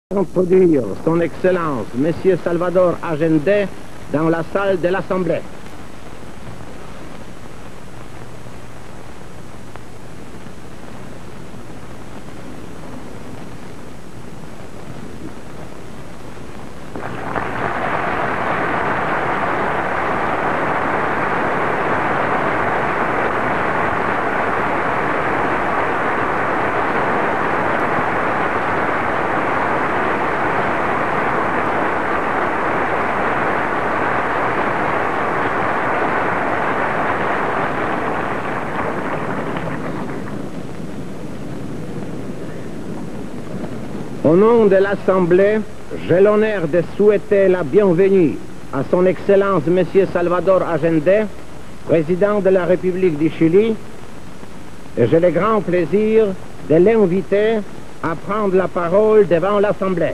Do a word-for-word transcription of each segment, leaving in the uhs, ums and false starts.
Introduire son Excellence, Monsieur Salvador Allende, dans la salle de l'Assemblée. Au nom de l'Assemblée, j'ai l'honneur de souhaiter la bienvenue à son Excellence Monsieur Salvador Allende, président de la République du Chili, et j'ai le grand plaisir de l'inviter à prendre la parole devant l'Assemblée.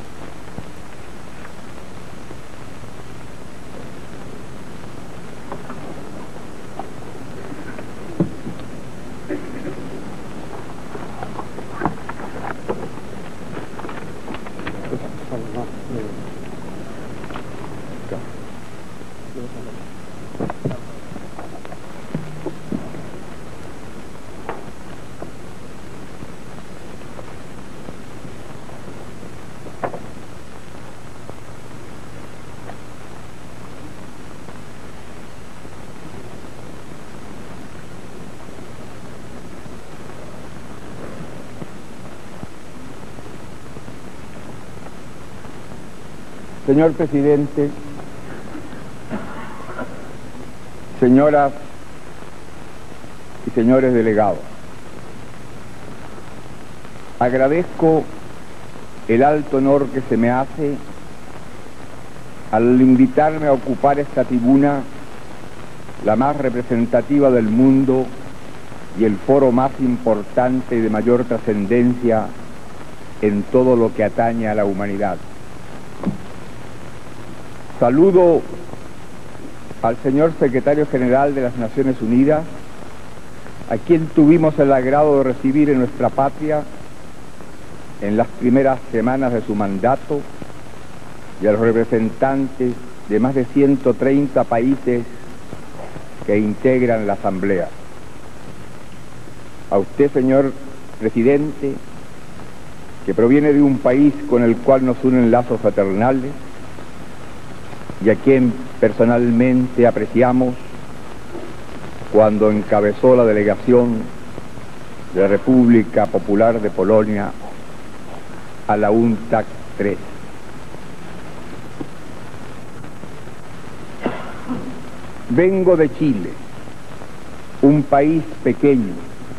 Señor presidente, señoras y señores delegados, agradezco el alto honor que se me hace al invitarme a ocupar esta tribuna, la más representativa del mundo y el foro más importante y de mayor trascendencia en todo lo que atañe a la humanidad. Saludo al señor secretario general de las Naciones Unidas, a quien tuvimos el agrado de recibir en nuestra patria en las primeras semanas de su mandato, y a los representantes de más de ciento treinta países que integran la Asamblea. A usted, señor presidente, que proviene de un país con el cual nos unen lazos fraternales, y a quien personalmente apreciamos cuando encabezó la delegación de la República Popular de Polonia a la UNTAC tres. Vengo de Chile, un país pequeño,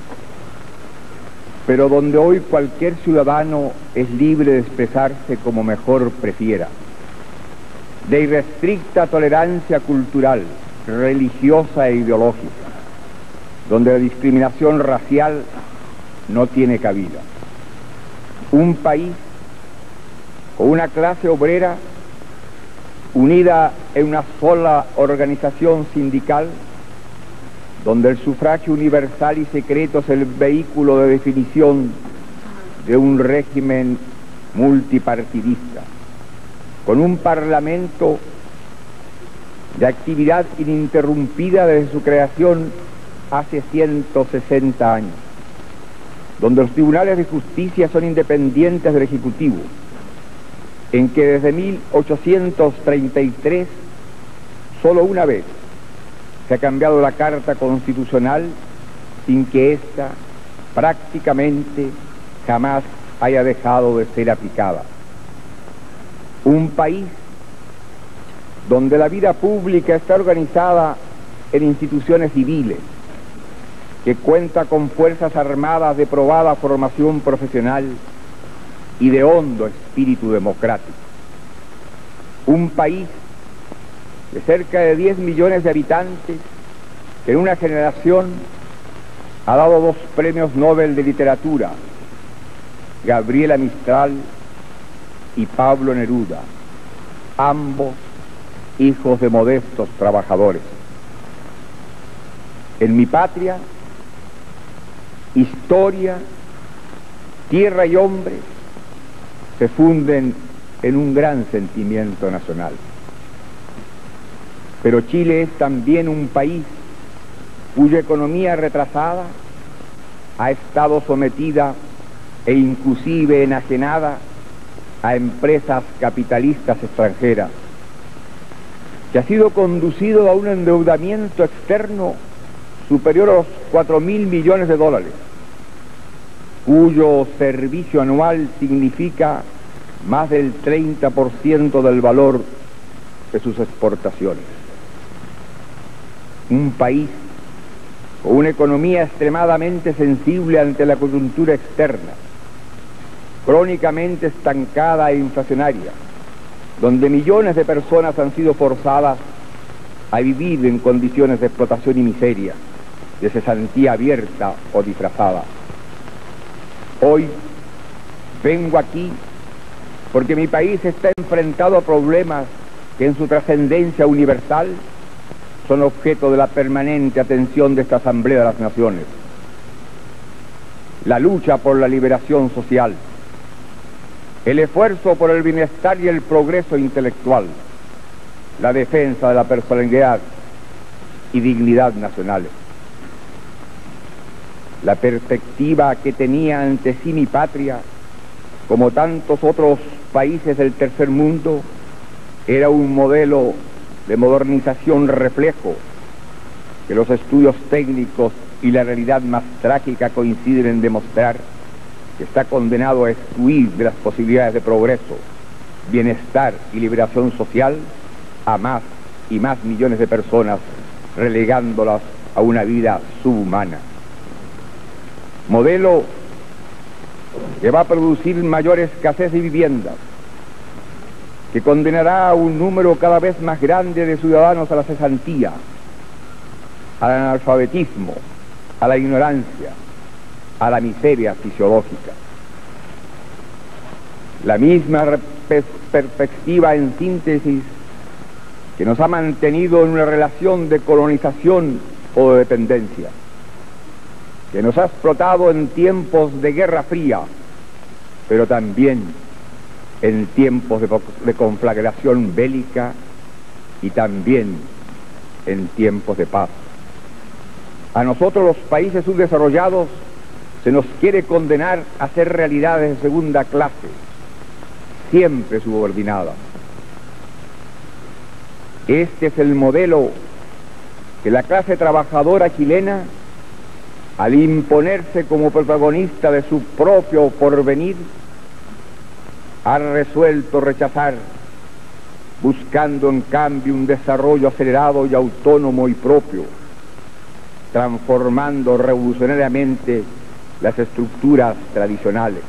pero donde hoy cualquier ciudadano es libre de expresarse como mejor prefiera, de irrestricta tolerancia cultural, religiosa e ideológica, donde la discriminación racial no tiene cabida. Un país con una clase obrera unida en una sola organización sindical, donde el sufragio universal y secreto es el vehículo de definición de un régimen multipartidista, con un parlamento de actividad ininterrumpida desde su creación hace ciento sesenta años, donde los tribunales de justicia son independientes del Ejecutivo, en que desde mil ochocientos treinta y tres solo una vez se ha cambiado la Carta Constitucional sin que ésta prácticamente jamás haya dejado de ser aplicada. Un país donde la vida pública está organizada en instituciones civiles, que cuenta con fuerzas armadas de probada formación profesional y de hondo espíritu democrático. Un país de cerca de diez millones de habitantes que en una generación ha dado dos premios Nobel de literatura, Gabriela Mistral y Pablo Neruda, ambos hijos de modestos trabajadores. En mi patria, historia, tierra y hombre se funden en un gran sentimiento nacional. Pero Chile es también un país cuya economía retrasada ha estado sometida e inclusive enajenada a empresas capitalistas extranjeras, que ha sido conducido a un endeudamiento externo superior a los cuatro mil millones de dólares, cuyo servicio anual significa más del treinta por ciento del valor de sus exportaciones. Un país con una economía extremadamente sensible ante la coyuntura externa, crónicamente estancada e inflacionaria, donde millones de personas han sido forzadas a vivir en condiciones de explotación y miseria, de cesantía abierta o disfrazada. Hoy vengo aquí porque mi país está enfrentado a problemas que en su trascendencia universal son objeto de la permanente atención de esta Asamblea de las Naciones. La lucha por la liberación social, el esfuerzo por el bienestar y el progreso intelectual, la defensa de la personalidad y dignidad nacionales. La perspectiva que tenía ante sí mi patria, como tantos otros países del tercer mundo, era un modelo de modernización reflejo que los estudios técnicos y la realidad más trágica coinciden en demostrar que está condenado a excluir de las posibilidades de progreso, bienestar y liberación social a más y más millones de personas, relegándolas a una vida subhumana. Modelo que va a producir mayor escasez de viviendas, que condenará a un número cada vez más grande de ciudadanos a la cesantía, al analfabetismo, a la ignorancia, a la miseria fisiológica. La misma perspectiva, en síntesis, que nos ha mantenido en una relación de colonización o de dependencia, que nos ha explotado en tiempos de Guerra Fría, pero también en tiempos de, de conflagración bélica y también en tiempos de paz. A nosotros, los países subdesarrollados, se nos quiere condenar a ser realidades de segunda clase, siempre subordinadas. Este es el modelo que la clase trabajadora chilena, al imponerse como protagonista de su propio porvenir, ha resuelto rechazar, buscando en cambio un desarrollo acelerado y autónomo y propio, transformando revolucionariamente las estructuras tradicionales.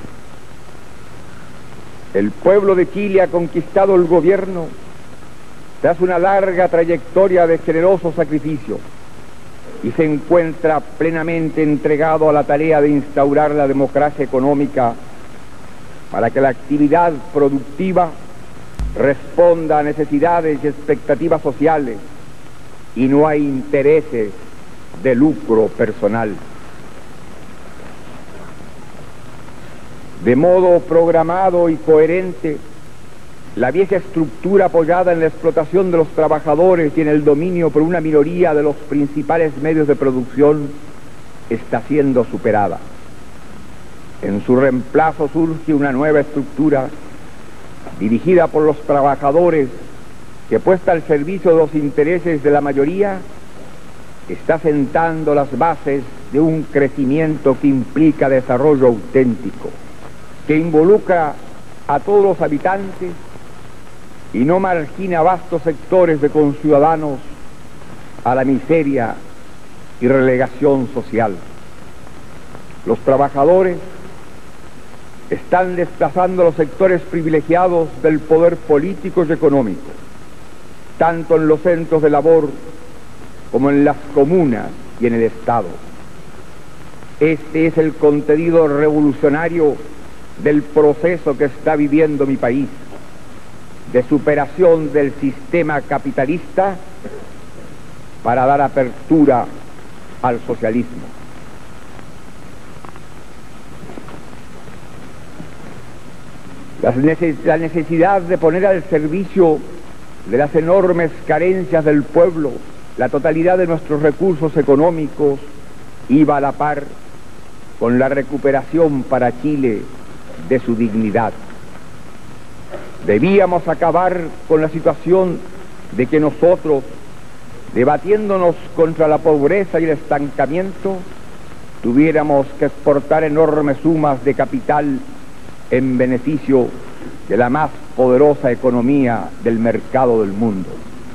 El pueblo de Chile ha conquistado el gobierno tras una larga trayectoria de generoso sacrificio y se encuentra plenamente entregado a la tarea de instaurar la democracia económica para que la actividad productiva responda a necesidades y expectativas sociales y no a intereses de lucro personal. De modo programado y coherente, la vieja estructura apoyada en la explotación de los trabajadores y en el dominio por una minoría de los principales medios de producción está siendo superada. En su reemplazo surge una nueva estructura dirigida por los trabajadores que, puesta al servicio de los intereses de la mayoría, está sentando las bases de un crecimiento que implica desarrollo auténtico, que involucra a todos los habitantes y no margina vastos sectores de conciudadanos a la miseria y relegación social. Los trabajadores están desplazando los sectores privilegiados del poder político y económico, tanto en los centros de labor como en las comunas y en el Estado. Este es el contenido revolucionario del proceso que está viviendo mi país, de superación del sistema capitalista para dar apertura al socialismo. La necesidad de poner al servicio de las enormes carencias del pueblo la totalidad de nuestros recursos económicos iba a la par con la recuperación para Chile de su dignidad. Debíamos acabar con la situación de que nosotros, debatiéndonos contra la pobreza y el estancamiento, tuviéramos que exportar enormes sumas de capital en beneficio de la más poderosa economía del mercado del mundo.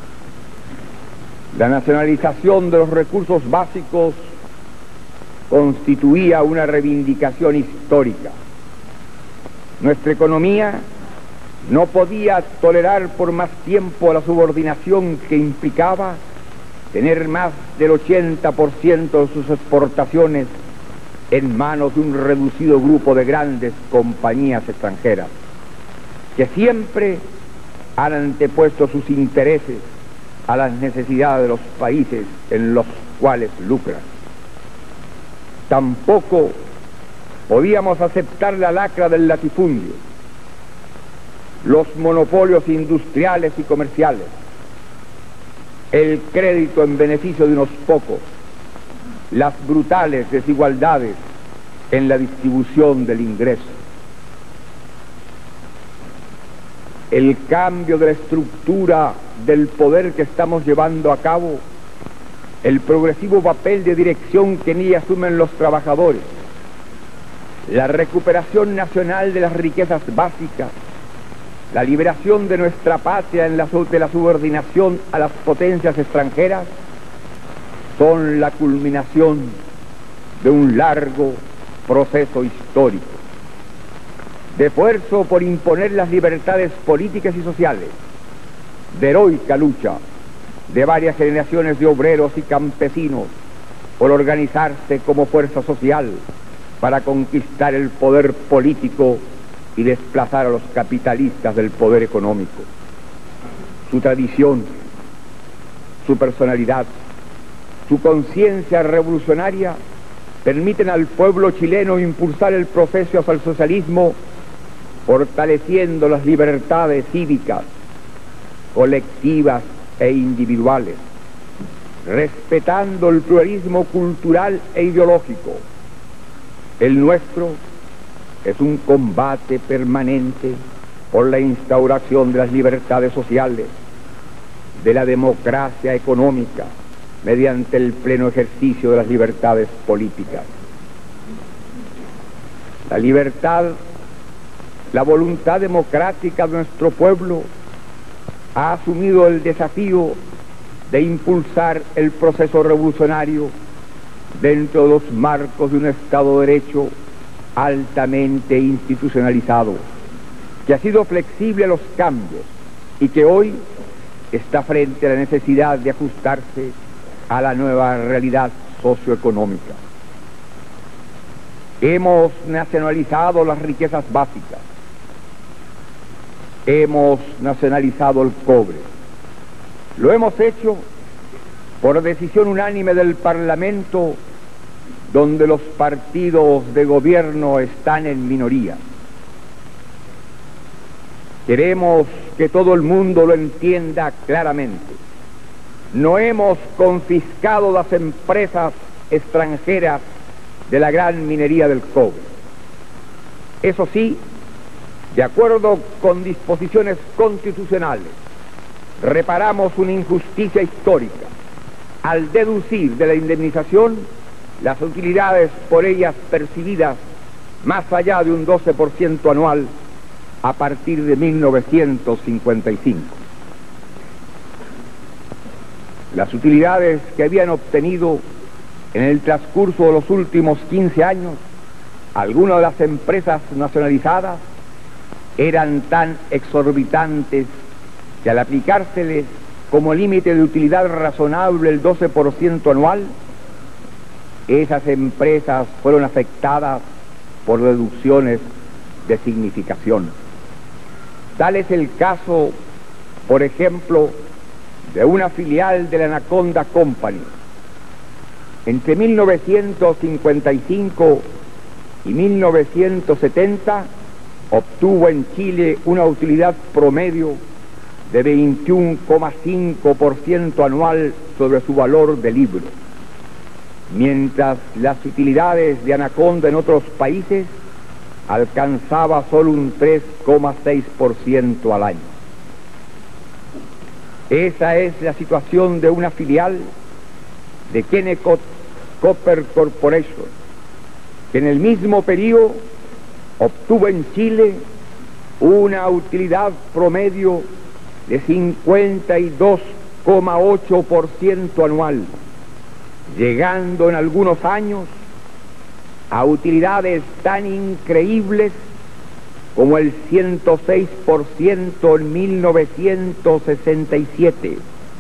La nacionalización de los recursos básicos constituía una reivindicación histórica. Nuestra economía no podía tolerar por más tiempo la subordinación que implicaba tener más del ochenta por ciento de sus exportaciones en manos de un reducido grupo de grandes compañías extranjeras, que siempre han antepuesto sus intereses a las necesidades de los países en los cuales lucran. Tampoco podíamos aceptar la lacra del latifundio, los monopolios industriales y comerciales, el crédito en beneficio de unos pocos, las brutales desigualdades en la distribución del ingreso. El cambio de la estructura del poder que estamos llevando a cabo, el progresivo papel de dirección que en ella asumen los trabajadores, la recuperación nacional de las riquezas básicas, la liberación de nuestra patria en la, de la subordinación a las potencias extranjeras, son la culminación de un largo proceso histórico, de esfuerzo por imponer las libertades políticas y sociales, de heroica lucha de varias generaciones de obreros y campesinos por organizarse como fuerza social para conquistar el poder político y desplazar a los capitalistas del poder económico. Su tradición, su personalidad, su conciencia revolucionaria permiten al pueblo chileno impulsar el proceso hacia el socialismo, fortaleciendo las libertades cívicas, colectivas e individuales, respetando el pluralismo cultural e ideológico. El nuestro es un combate permanente por la instauración de las libertades sociales, de la democracia económica, mediante el pleno ejercicio de las libertades políticas. La libertad, la voluntad democrática de nuestro pueblo ha asumido el desafío de impulsar el proceso revolucionario dentro de los marcos de un Estado de Derecho altamente institucionalizado, que ha sido flexible a los cambios y que hoy está frente a la necesidad de ajustarse a la nueva realidad socioeconómica. Hemos nacionalizado las riquezas básicas, hemos nacionalizado el cobre. Lo hemos hecho por decisión unánime del Parlamento, donde los partidos de gobierno están en minoría. Queremos que todo el mundo lo entienda claramente. No hemos confiscado las empresas extranjeras de la gran minería del cobre. Eso sí, de acuerdo con disposiciones constitucionales, reparamos una injusticia histórica al deducir de la indemnización las utilidades por ellas percibidas más allá de un doce por ciento anual a partir de mil novecientos cincuenta y cinco. Las utilidades que habían obtenido en el transcurso de los últimos quince años algunas de las empresas nacionalizadas eran tan exorbitantes que al aplicárseles como límite de utilidad razonable el doce por ciento anual, esas empresas fueron afectadas por deducciones de significación. Tal es el caso, por ejemplo, de una filial de la Anaconda Company. Entre mil novecientos cincuenta y cinco y mil novecientos setenta obtuvo en Chile una utilidad promedio de veintiuno coma cinco por ciento anual sobre su valor de libro, mientras las utilidades de Anaconda en otros países alcanzaba solo un tres coma seis por ciento al año. Esa es la situación de una filial de Kennecott Copper Corporation, que en el mismo periodo obtuvo en Chile una utilidad promedio de cincuenta y dos coma ocho por ciento anual, llegando en algunos años a utilidades tan increíbles como el ciento seis por ciento en mil novecientos sesenta y siete,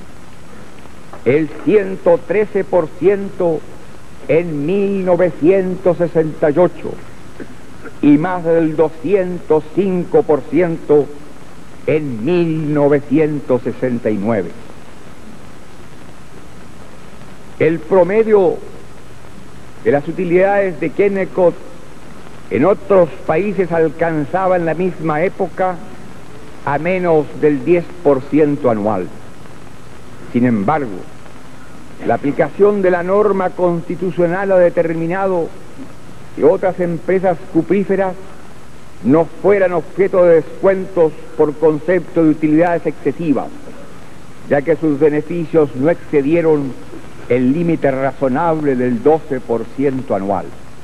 el ciento trece por ciento en mil novecientos sesenta y ocho y más del doscientos cinco por ciento en mil novecientos sesenta y nueve. El promedio de las utilidades de Kennecott en otros países alcanzaba en la misma época a menos del diez por ciento anual. Sin embargo, la aplicación de la norma constitucional ha determinado que otras empresas cupríferas no fueran objeto de descuentos por concepto de utilidades excesivas, ya que sus beneficios no excedieron el límite razonable del doce por ciento anual.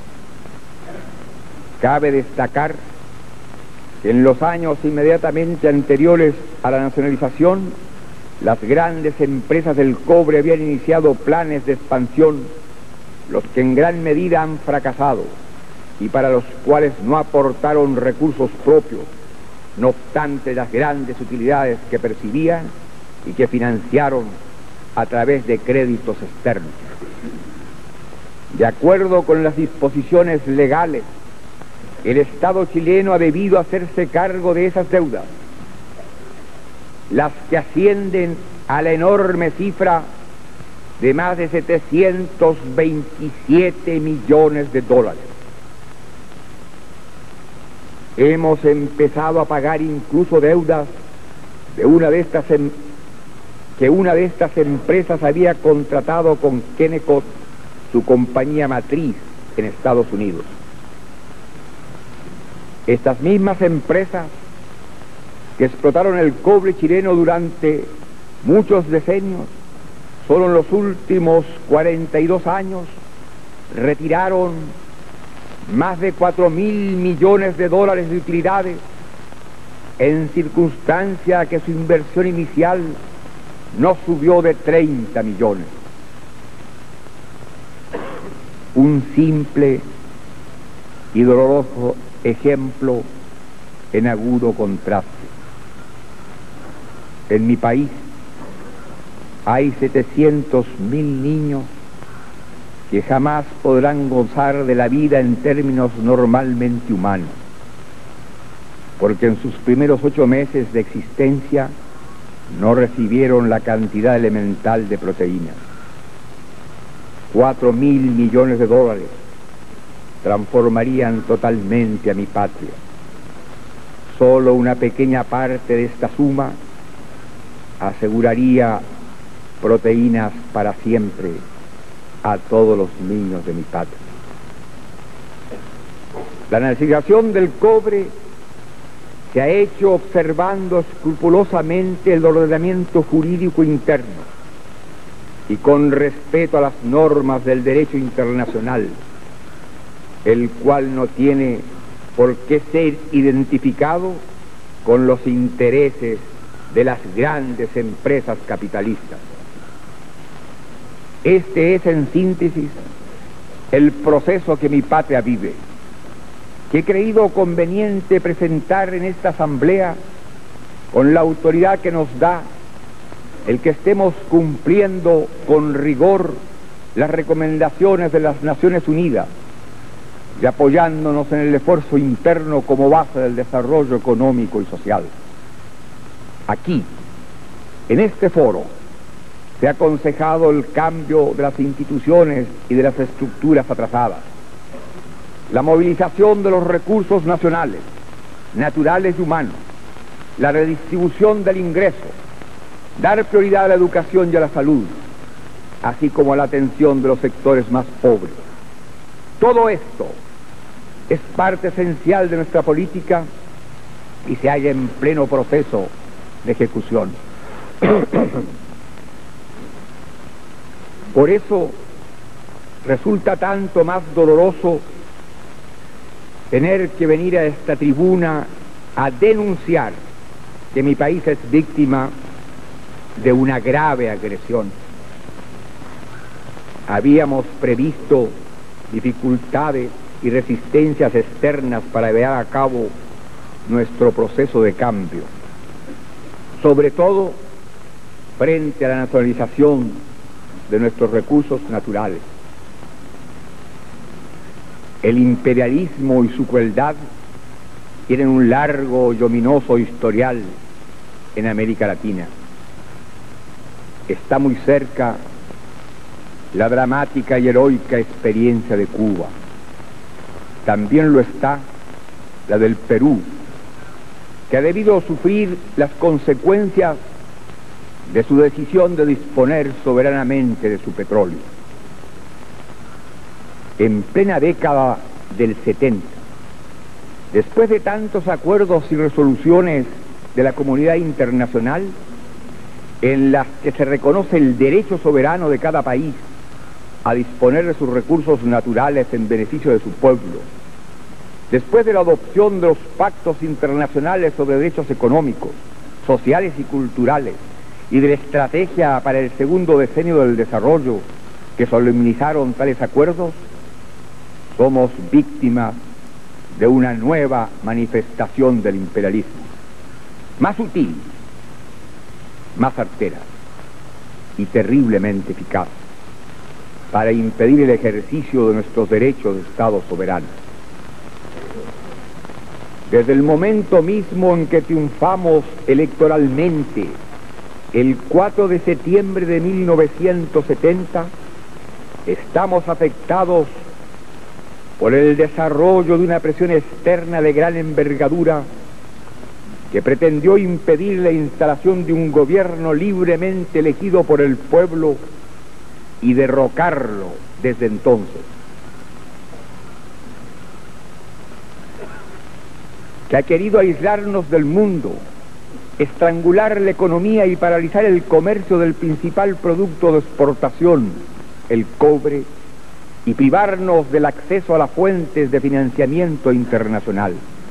Cabe destacar que en los años inmediatamente anteriores a la nacionalización, las grandes empresas del cobre habían iniciado planes de expansión, los que en gran medida han fracasado y para los cuales no aportaron recursos propios, no obstante las grandes utilidades que percibían y que financiaron a través de créditos externos. De acuerdo con las disposiciones legales, el Estado chileno ha debido hacerse cargo de esas deudas, las que ascienden a la enorme cifra de más de setecientos veintisiete millones de dólares. Hemos empezado a pagar incluso deudas de una de estas em que una de estas empresas había contratado con Kennecott, su compañía matriz en Estados Unidos. Estas mismas empresas que explotaron el cobre chileno durante muchos decenios, solo en los últimos cuarenta y dos años retiraron más de cuatro mil millones de dólares de utilidades, en circunstancia que su inversión inicial no subió de treinta millones. Un simple y doloroso ejemplo en agudo contraste. En mi país hay setecientos mil niños que jamás podrán gozar de la vida en términos normalmente humanos, porque en sus primeros ocho meses de existencia no recibieron la cantidad elemental de proteínas. Cuatro mil millones de dólares transformarían totalmente a mi patria. Solo una pequeña parte de esta suma aseguraría proteínas para siempre a todos los niños de mi patria. La nacionalización del cobre se ha hecho observando escrupulosamente el ordenamiento jurídico interno y con respeto a las normas del derecho internacional, el cual no tiene por qué ser identificado con los intereses de las grandes empresas capitalistas. Este es, en síntesis, el proceso que mi patria vive, que he creído conveniente presentar en esta asamblea con la autoridad que nos da el que estemos cumpliendo con rigor las recomendaciones de las Naciones Unidas y apoyándonos en el esfuerzo interno como base del desarrollo económico y social. Aquí, en este foro, se ha aconsejado el cambio de las instituciones y de las estructuras atrasadas, la movilización de los recursos nacionales, naturales y humanos, la redistribución del ingreso, dar prioridad a la educación y a la salud, así como a la atención de los sectores más pobres. Todo esto es parte esencial de nuestra política y se halla en pleno proceso de ejecución. Por eso resulta tanto más doloroso tener que venir a esta tribuna a denunciar que mi país es víctima de una grave agresión. Habíamos previsto dificultades y resistencias externas para llevar a cabo nuestro proceso de cambio, sobre todo frente a la nacionalización de nuestros recursos naturales. El imperialismo y su crueldad tienen un largo y ominoso historial en América Latina. Está muy cerca la dramática y heroica experiencia de Cuba. También lo está la del Perú, que ha debido sufrir las consecuencias de su decisión de disponer soberanamente de su petróleo. En plena década del setenta, después de tantos acuerdos y resoluciones de la comunidad internacional en las que se reconoce el derecho soberano de cada país a disponer de sus recursos naturales en beneficio de su pueblo, después de la adopción de los pactos internacionales sobre derechos económicos, sociales y culturales, y de la estrategia para el segundo decenio del desarrollo que solemnizaron tales acuerdos, somos víctimas de una nueva manifestación del imperialismo, más sutil, más artera y terriblemente eficaz para impedir el ejercicio de nuestros derechos de Estado soberano. Desde el momento mismo en que triunfamos electoralmente, el cuatro de septiembre de mil novecientos setenta, estamos afectados por el desarrollo de una presión externa de gran envergadura que pretendió impedir la instalación de un gobierno libremente elegido por el pueblo y derrocarlo desde entonces. Que ha querido aislarnos del mundo, estrangular la economía y paralizar el comercio del principal producto de exportación, el cobre, y privarnos del acceso a las fuentes de financiamiento internacional.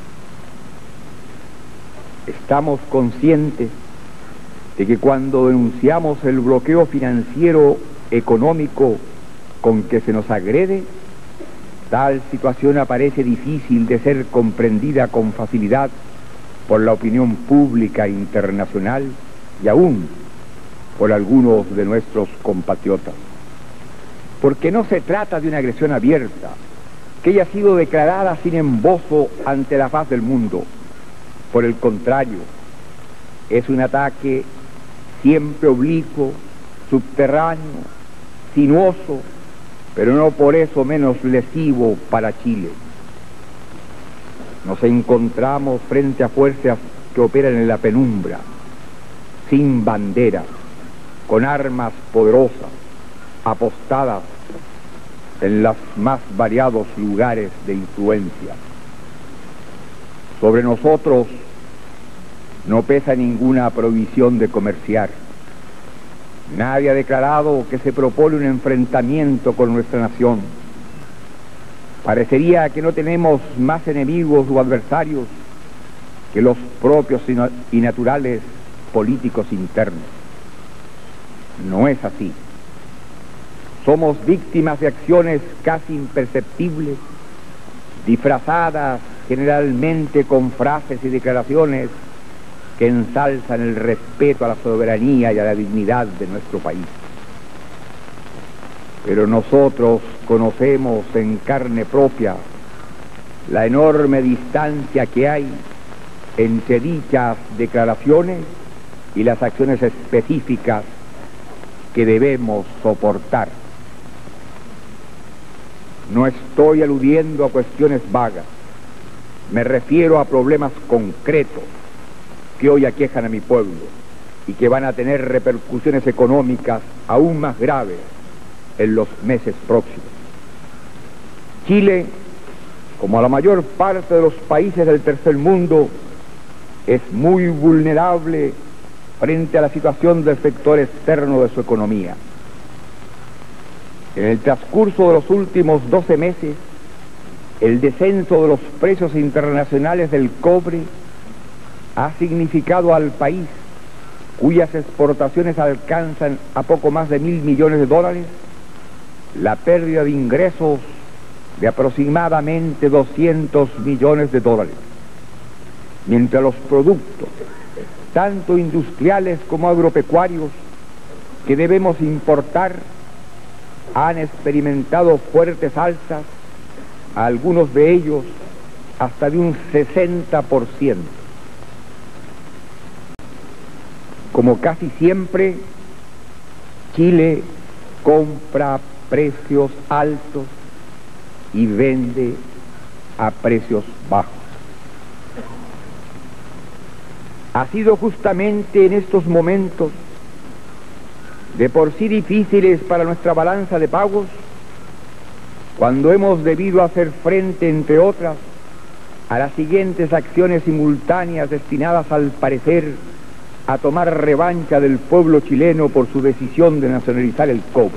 Estamos conscientes de que cuando denunciamos el bloqueo financiero económico con que se nos agrede, tal situación aparece difícil de ser comprendida con facilidad por la opinión pública internacional y aún por algunos de nuestros compatriotas. Porque no se trata de una agresión abierta, que haya sido declarada sin embozo ante la faz del mundo. Por el contrario, es un ataque siempre oblicuo, subterráneo, sinuoso, pero no por eso menos lesivo para Chile. Nos encontramos frente a fuerzas que operan en la penumbra, sin bandera, con armas poderosas, apostadas en los más variados lugares de influencia. Sobre nosotros no pesa ninguna prohibición de comerciar. Nadie ha declarado que se propone un enfrentamiento con nuestra nación. Parecería que no tenemos más enemigos o adversarios que los propios y naturales políticos internos. No es así. Somos víctimas de acciones casi imperceptibles, disfrazadas generalmente con frases y declaraciones que ensalzan el respeto a la soberanía y a la dignidad de nuestro país. Pero nosotros conocemos en carne propia la enorme distancia que hay entre dichas declaraciones y las acciones específicas que debemos soportar. No estoy aludiendo a cuestiones vagas, Me refiero a problemas concretos que hoy aquejan a mi pueblo y que van a tener repercusiones económicas aún más graves en los meses próximos. Chile, como la mayor parte de los países del tercer mundo, es muy vulnerable frente a la situación del sector externo de su economía. En el transcurso de los últimos doce meses, el descenso de los precios internacionales del cobre ha significado al país, cuyas exportaciones alcanzan a poco más de mil millones de dólares, la pérdida de ingresos de aproximadamente doscientos millones de dólares, mientras los productos, tanto industriales como agropecuarios, que debemos importar, han experimentado fuertes alzas, algunos de ellos hasta de un sesenta por ciento. Como casi siempre, Chile compra a precios altos y vende a precios bajos. Ha sido justamente en estos momentos, de por sí difíciles para nuestra balanza de pagos, cuando hemos debido hacer frente, entre otras, a las siguientes acciones simultáneas destinadas, al parecer, a tomar revancha del pueblo chileno por su decisión de nacionalizar el cobre.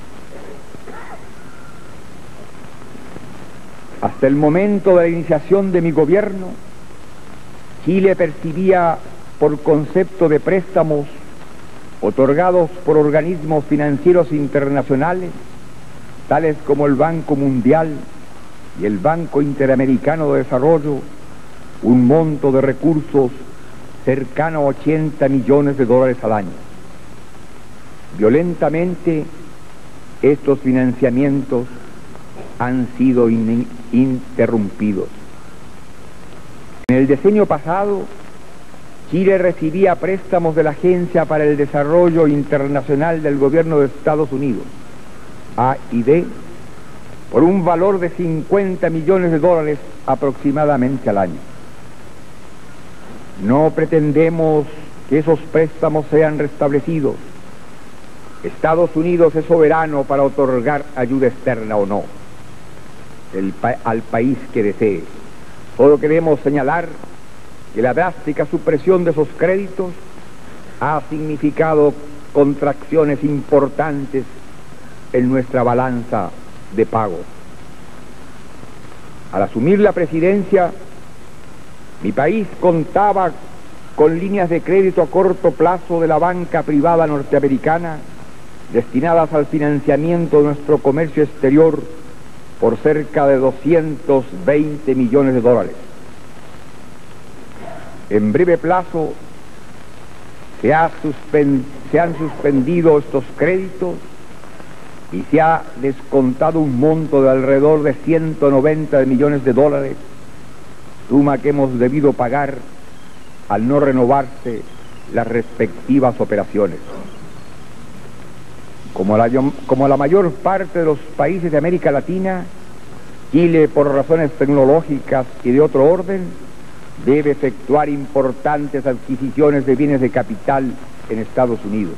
Hasta el momento de la iniciación de mi gobierno, Chile percibía, por concepto de préstamos otorgados por organismos financieros internacionales, tales como el Banco Mundial y el Banco Interamericano de Desarrollo, un monto de recursos cercano a ochenta millones de dólares al año. Violentamente, estos financiamientos han sido in- interrumpidos. En el decenio pasado, Chile recibía préstamos de la Agencia para el Desarrollo Internacional del Gobierno de Estados Unidos, A I D, por un valor de cincuenta millones de dólares aproximadamente al año. No pretendemos que esos préstamos sean restablecidos. Estados Unidos es soberano para otorgar ayuda externa o no el pa- al país que desee. Solo queremos señalar que la drástica supresión de esos créditos ha significado contracciones importantes en nuestra balanza de pagos. Al asumir la presidencia, mi país contaba con líneas de crédito a corto plazo de la banca privada norteamericana destinadas al financiamiento de nuestro comercio exterior por cerca de doscientos veinte millones de dólares. En breve plazo se, ha suspend- se han suspendido estos créditos y se ha descontado un monto de alrededor de ciento noventa millones de dólares, suma que hemos debido pagar al no renovarse las respectivas operaciones. Como la, como la mayor parte de los países de América Latina, Chile, por razones tecnológicas y de otro orden, debe efectuar importantes adquisiciones de bienes de capital en Estados Unidos.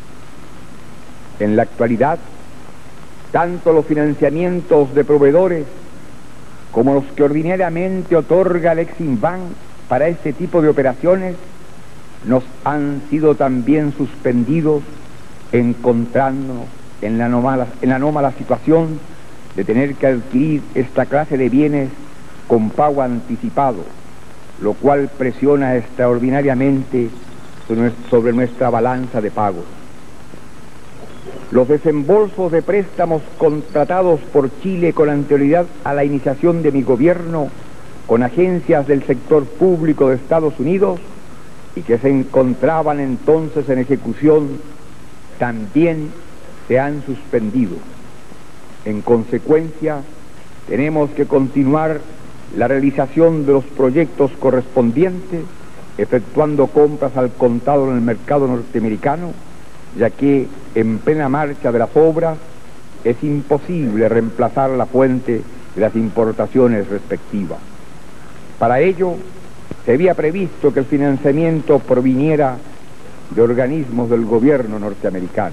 En la actualidad, tanto los financiamientos de proveedores como los que ordinariamente otorga el Exim Bank para este tipo de operaciones nos han sido también suspendidos, encontrándonos en la anómala, en la anómala situación de tener que adquirir esta clase de bienes con pago anticipado, lo cual presiona extraordinariamente sobre nuestra balanza de pagos. Los desembolsos de préstamos contratados por Chile con anterioridad a la iniciación de mi gobierno con agencias del sector público de Estados Unidos y que se encontraban entonces en ejecución también se han suspendido. En consecuencia, tenemos que continuar la realización de los proyectos correspondientes, efectuando compras al contado en el mercado norteamericano, ya que en plena marcha de las obras es imposible reemplazar la fuente de las importaciones respectivas. Para ello, se había previsto que el financiamiento proviniera de organismos del gobierno norteamericano.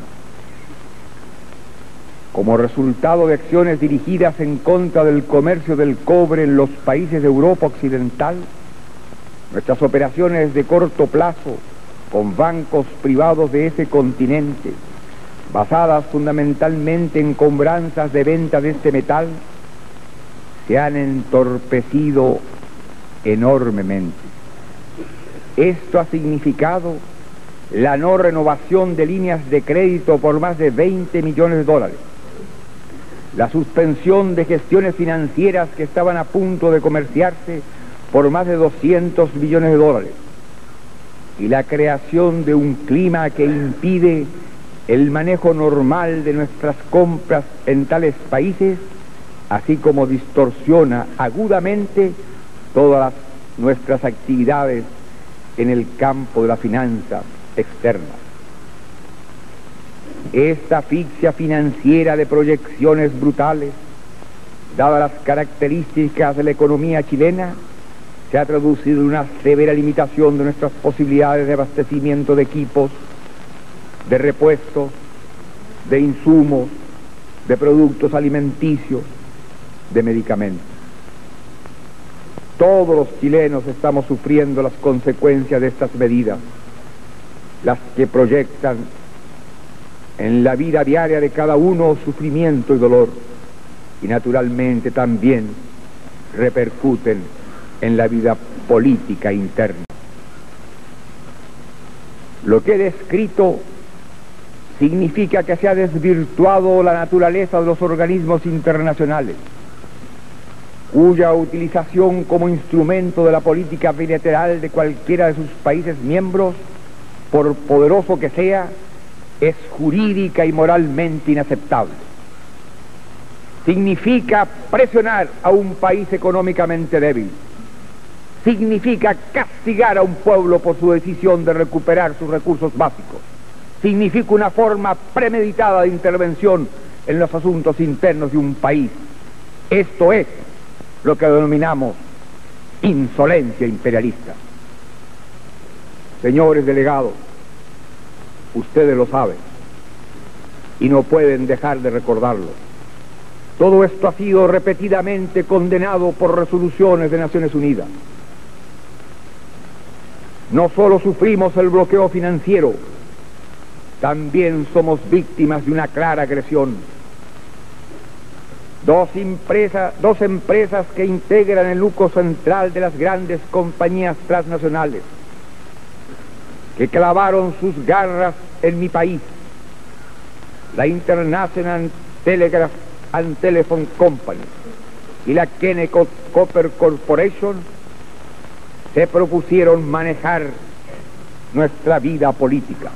Como resultado de acciones dirigidas en contra del comercio del cobre en los países de Europa Occidental, nuestras operaciones de corto plazo con bancos privados de ese continente, basadas fundamentalmente en cobranzas de venta de este metal, se han entorpecido enormemente. Esto ha significado la no renovación de líneas de crédito por más de veinte millones de dólares, la suspensión de gestiones financieras que estaban a punto de comerciarse por más de doscientos millones de dólares, y la creación de un clima que impide el manejo normal de nuestras compras en tales países, así como distorsiona agudamente todas nuestras actividades en el campo de la finanza externa. Esta asfixia financiera de proyecciones brutales, dadas las características de la economía chilena, se ha traducido en una severa limitación de nuestras posibilidades de abastecimiento de equipos, de repuestos, de insumos, de productos alimenticios, de medicamentos. Todos los chilenos estamos sufriendo las consecuencias de estas medidas, las que proyectan en la vida diaria de cada uno sufrimiento y dolor, y naturalmente también repercuten en la vida política interna. Lo que he descrito significa que se ha desvirtuado la naturaleza de los organismos internacionales, cuya utilización como instrumento de la política bilateral de cualquiera de sus países miembros, por poderoso que sea, es jurídica y moralmente inaceptable. Significa presionar a un país económicamente débil. Significa castigar a un pueblo por su decisión de recuperar sus recursos básicos. Significa una forma premeditada de intervención en los asuntos internos de un país. Esto es lo que denominamos insolencia imperialista. Señores delegados, ustedes lo saben y no pueden dejar de recordarlo. Todo esto ha sido repetidamente condenado por resoluciones de Naciones Unidas. No solo sufrimos el bloqueo financiero, también somos víctimas de una clara agresión. Dos empresas, dos empresas que integran el núcleo central de las grandes compañías transnacionales, que clavaron sus garras en mi país, la International Telegraph and Telephone Company y la Kennecott Copper Corporation, se propusieron manejar nuestra vida política.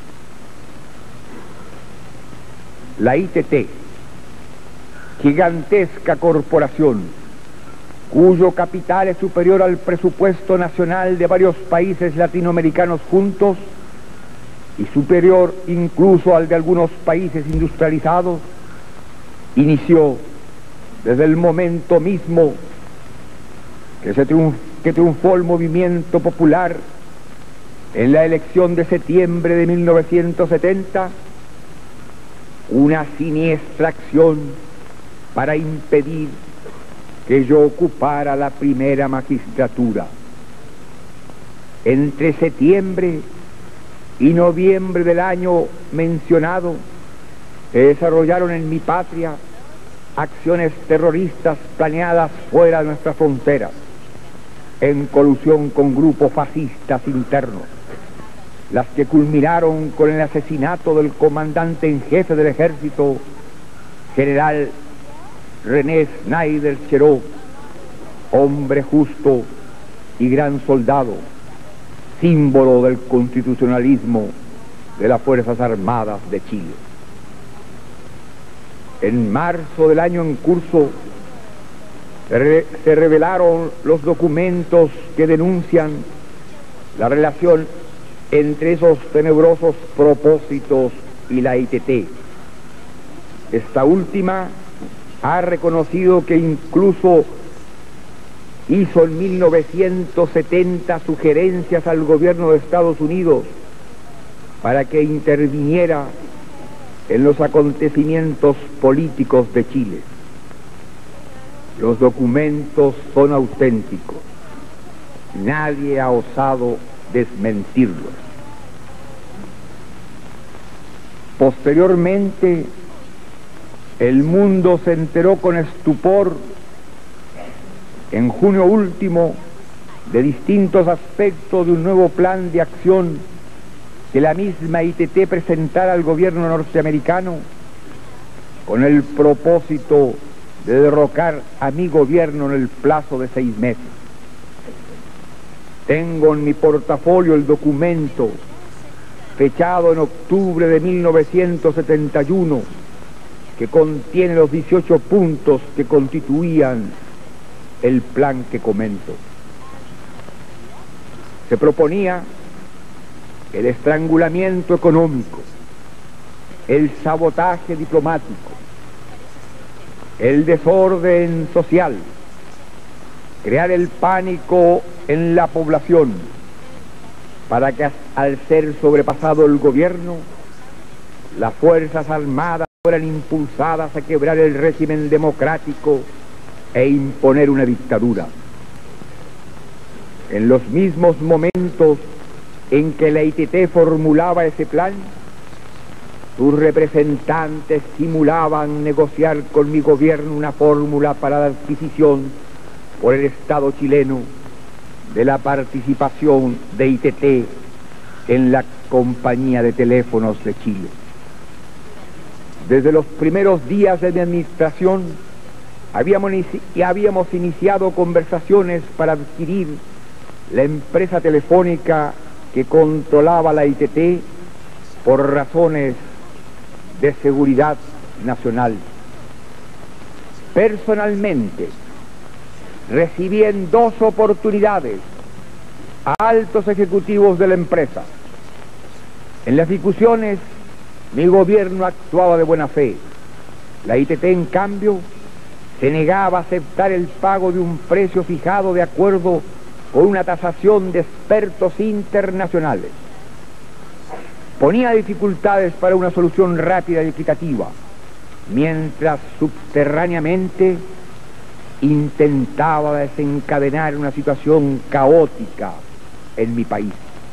La I T T, gigantesca corporación, cuyo capital es superior al presupuesto nacional de varios países latinoamericanos juntos y superior incluso al de algunos países industrializados, inició desde el momento mismo que, se triunf que triunfó el movimiento popular en la elección de septiembre de mil novecientos setenta, una siniestra acción para impedir que yo ocupara la primera magistratura. Entre septiembre y noviembre del año mencionado se desarrollaron en mi patria acciones terroristas planeadas fuera de nuestras fronteras, en colusión con grupos fascistas internos, las que culminaron con el asesinato del comandante en jefe del ejército, general René Snyder Cheró, hombre justo y gran soldado, símbolo del constitucionalismo de las Fuerzas Armadas de Chile. En marzo del año en curso re se revelaron los documentos que denuncian la relación entre esos tenebrosos propósitos y la I T T. Esta última ha reconocido que incluso hizo en mil novecientos setenta sugerencias al gobierno de Estados Unidos para que interviniera en los acontecimientos políticos de Chile. Los documentos son auténticos. Nadie ha osado desmentirlos. Posteriormente, el mundo se enteró con estupor, en junio último, de distintos aspectos de un nuevo plan de acción que la misma I T T presentara al gobierno norteamericano con el propósito de derrocar a mi gobierno en el plazo de seis meses. Tengo en mi portafolio el documento fechado en octubre de mil novecientos setenta y uno que contiene los dieciocho puntos que constituían el plan que comento. Se proponía el estrangulamiento económico, el sabotaje diplomático, el desorden social, crear el pánico en la población para que al ser sobrepasado el gobierno, las Fuerzas Armadas fueran impulsadas a quebrar el régimen democrático e imponer una dictadura. En los mismos momentos en que la I T T formulaba ese plan, sus representantes simulaban negociar con mi gobierno una fórmula para la adquisición por el Estado chileno de la participación de I T T en la Compañía de Teléfonos de Chile. Desde los primeros días de mi administración habíamos, inici- habíamos iniciado conversaciones para adquirir la empresa telefónica que controlaba la I T T por razones de seguridad nacional. Personalmente, recibí en dos oportunidades a altos ejecutivos de la empresa. En las discusiones, mi gobierno actuaba de buena fe. La I T T, en cambio, se negaba a aceptar el pago de un precio fijado de acuerdo con una tasación de expertos internacionales. Ponía dificultades para una solución rápida y equitativa, mientras subterráneamente intentaba desencadenar una situación caótica en mi país.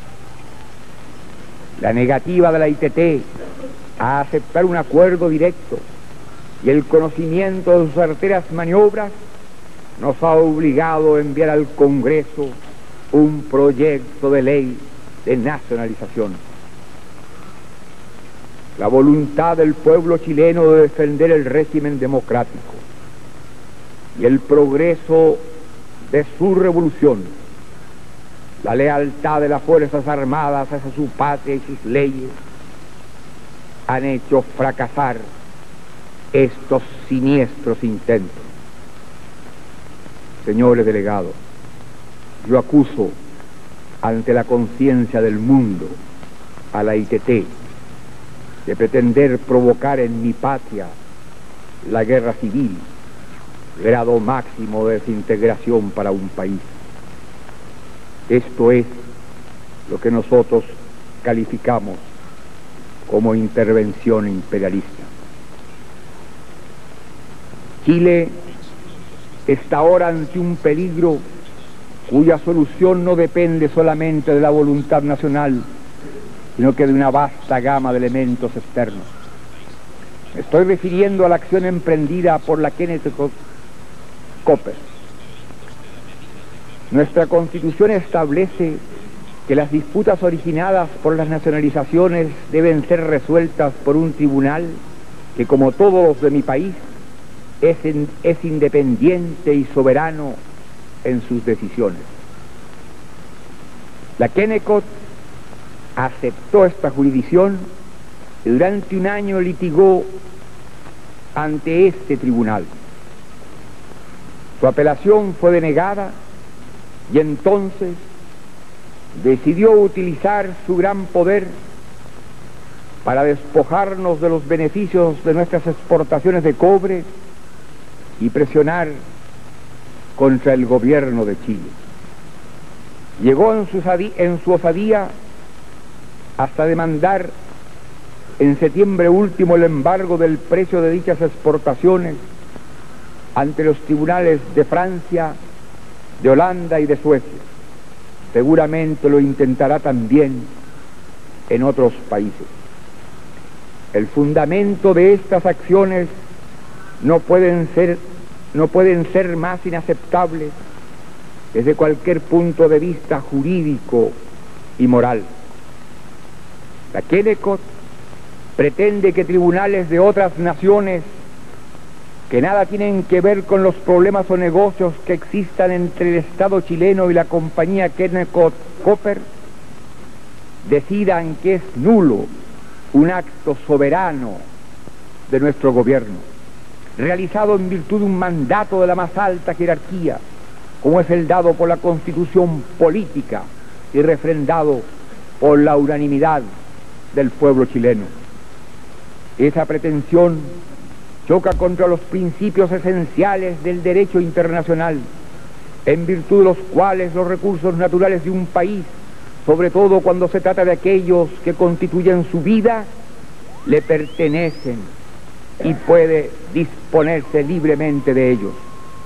La negativa de la I T T a aceptar un acuerdo directo y el conocimiento de sus certeras maniobras nos ha obligado a enviar al Congreso un proyecto de ley de nacionalización. La voluntad del pueblo chileno de defender el régimen democrático y el progreso de su revolución, la lealtad de las Fuerzas Armadas hacia su patria y sus leyes, han hecho fracasar estos siniestros intentos. Señores delegados, yo acuso ante la conciencia del mundo a la I T T de pretender provocar en mi patria la guerra civil, grado máximo de desintegración para un país. Esto es lo que nosotros calificamos como intervención imperialista. Chile está ahora ante un peligro cuya solución no depende solamente de la voluntad nacional, sino que de una vasta gama de elementos externos. Me estoy refiriendo a la acción emprendida por la Kenneth Copper. Nuestra Constitución establece que las disputas originadas por las nacionalizaciones deben ser resueltas por un tribunal que, como todos los de mi país, es, en, es independiente y soberano en sus decisiones. La Kennecott aceptó esta jurisdicción y durante un año litigó ante este tribunal. Su apelación fue denegada y entonces decidió utilizar su gran poder para despojarnos de los beneficios de nuestras exportaciones de cobre y presionar contra el gobierno de Chile. Llegó en su, en su osadía hasta demandar en septiembre último el embargo del precio de dichas exportaciones ante los tribunales de Francia, de Holanda y de Suecia. Seguramente lo intentará también en otros países. El fundamento de estas acciones no pueden ser, no pueden ser más inaceptables desde cualquier punto de vista jurídico y moral. La Kennecott pretende que tribunales de otras naciones que nada tienen que ver con los problemas o negocios que existan entre el Estado chileno y la compañía Kennecott Copper decidan que es nulo un acto soberano de nuestro gobierno, realizado en virtud de un mandato de la más alta jerarquía, como es el dado por la Constitución política y refrendado por la unanimidad del pueblo chileno. Esa pretensión choca contra los principios esenciales del derecho internacional, en virtud de los cuales los recursos naturales de un país, sobre todo cuando se trata de aquellos que constituyen su vida, le pertenecen y puede disponerse libremente de ellos.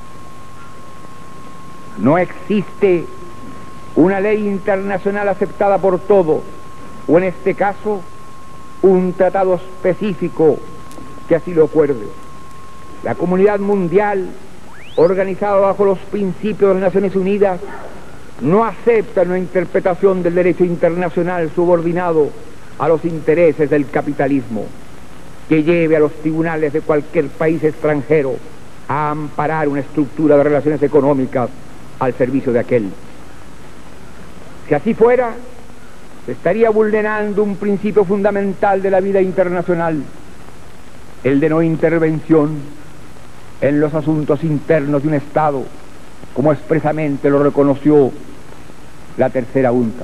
No existe una ley internacional aceptada por todos, o en este caso, un tratado específico que así lo acuerde. La comunidad mundial, organizada bajo los principios de las Naciones Unidas, no acepta una interpretación del derecho internacional subordinado a los intereses del capitalismo, que lleve a los tribunales de cualquier país extranjero a amparar una estructura de relaciones económicas al servicio de aquel. Si así fuera, se estaría vulnerando un principio fundamental de la vida internacional, el de no intervención en los asuntos internos de un Estado, como expresamente lo reconoció la tercera UNCTAD.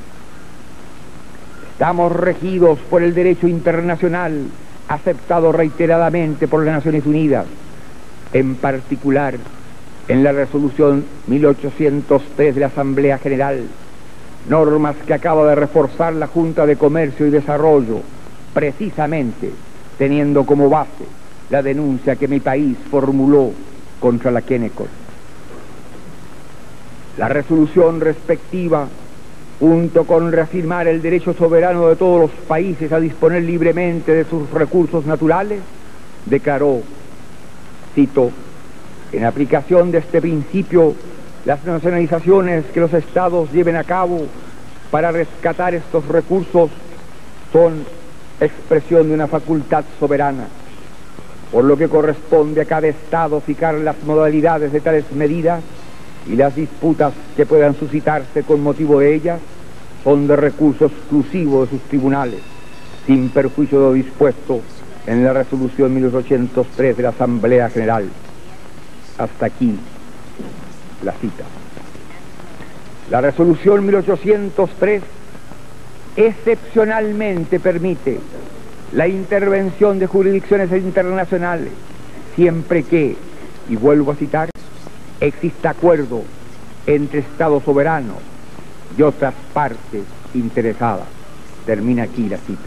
Estamos regidos por el derecho internacional aceptado reiteradamente por las Naciones Unidas, en particular en la resolución mil ochocientos tres de la Asamblea General, normas que acaba de reforzar la Junta de Comercio y Desarrollo, precisamente teniendo como base la denuncia que mi país formuló contra la Kennecott. La resolución respectiva, junto con reafirmar el derecho soberano de todos los países a disponer libremente de sus recursos naturales, declaró, cito, en aplicación de este principio, las nacionalizaciones que los estados lleven a cabo para rescatar estos recursos son expresión de una facultad soberana, por lo que corresponde a cada estado fijar las modalidades de tales medidas, y las disputas que puedan suscitarse con motivo de ellas son de recurso exclusivo de sus tribunales, sin perjuicio de lo dispuesto en la resolución mil ochocientos tres de la Asamblea General. Hasta aquí la cita. La resolución mil ochocientos tres excepcionalmente permite la intervención de jurisdicciones internacionales, siempre que, y vuelvo a citar, exista acuerdo entre Estados soberanos y otras partes interesadas. Termina aquí la cita.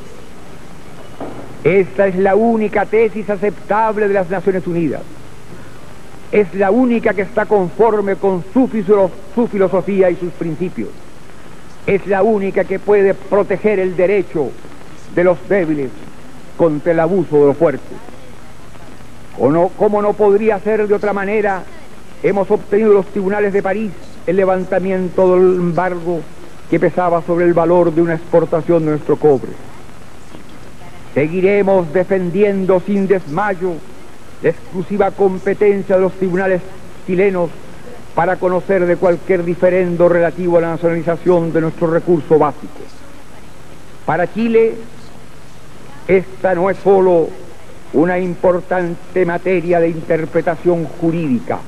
Esta es la única tesis aceptable de las Naciones Unidas. Es la única que está conforme con su, su filosofía y sus principios. Es la única que puede proteger el derecho de los débiles contra el abuso de los fuertes. O no, como no podría ser de otra manera, hemos obtenido de los tribunales de París el levantamiento del embargo que pesaba sobre el valor de una exportación de nuestro cobre. Seguiremos defendiendo sin desmayo la exclusiva competencia de los tribunales chilenos para conocer de cualquier diferendo relativo a la nacionalización de nuestros recursos básicos. Para Chile, esta no es solo una importante materia de interpretación jurídica,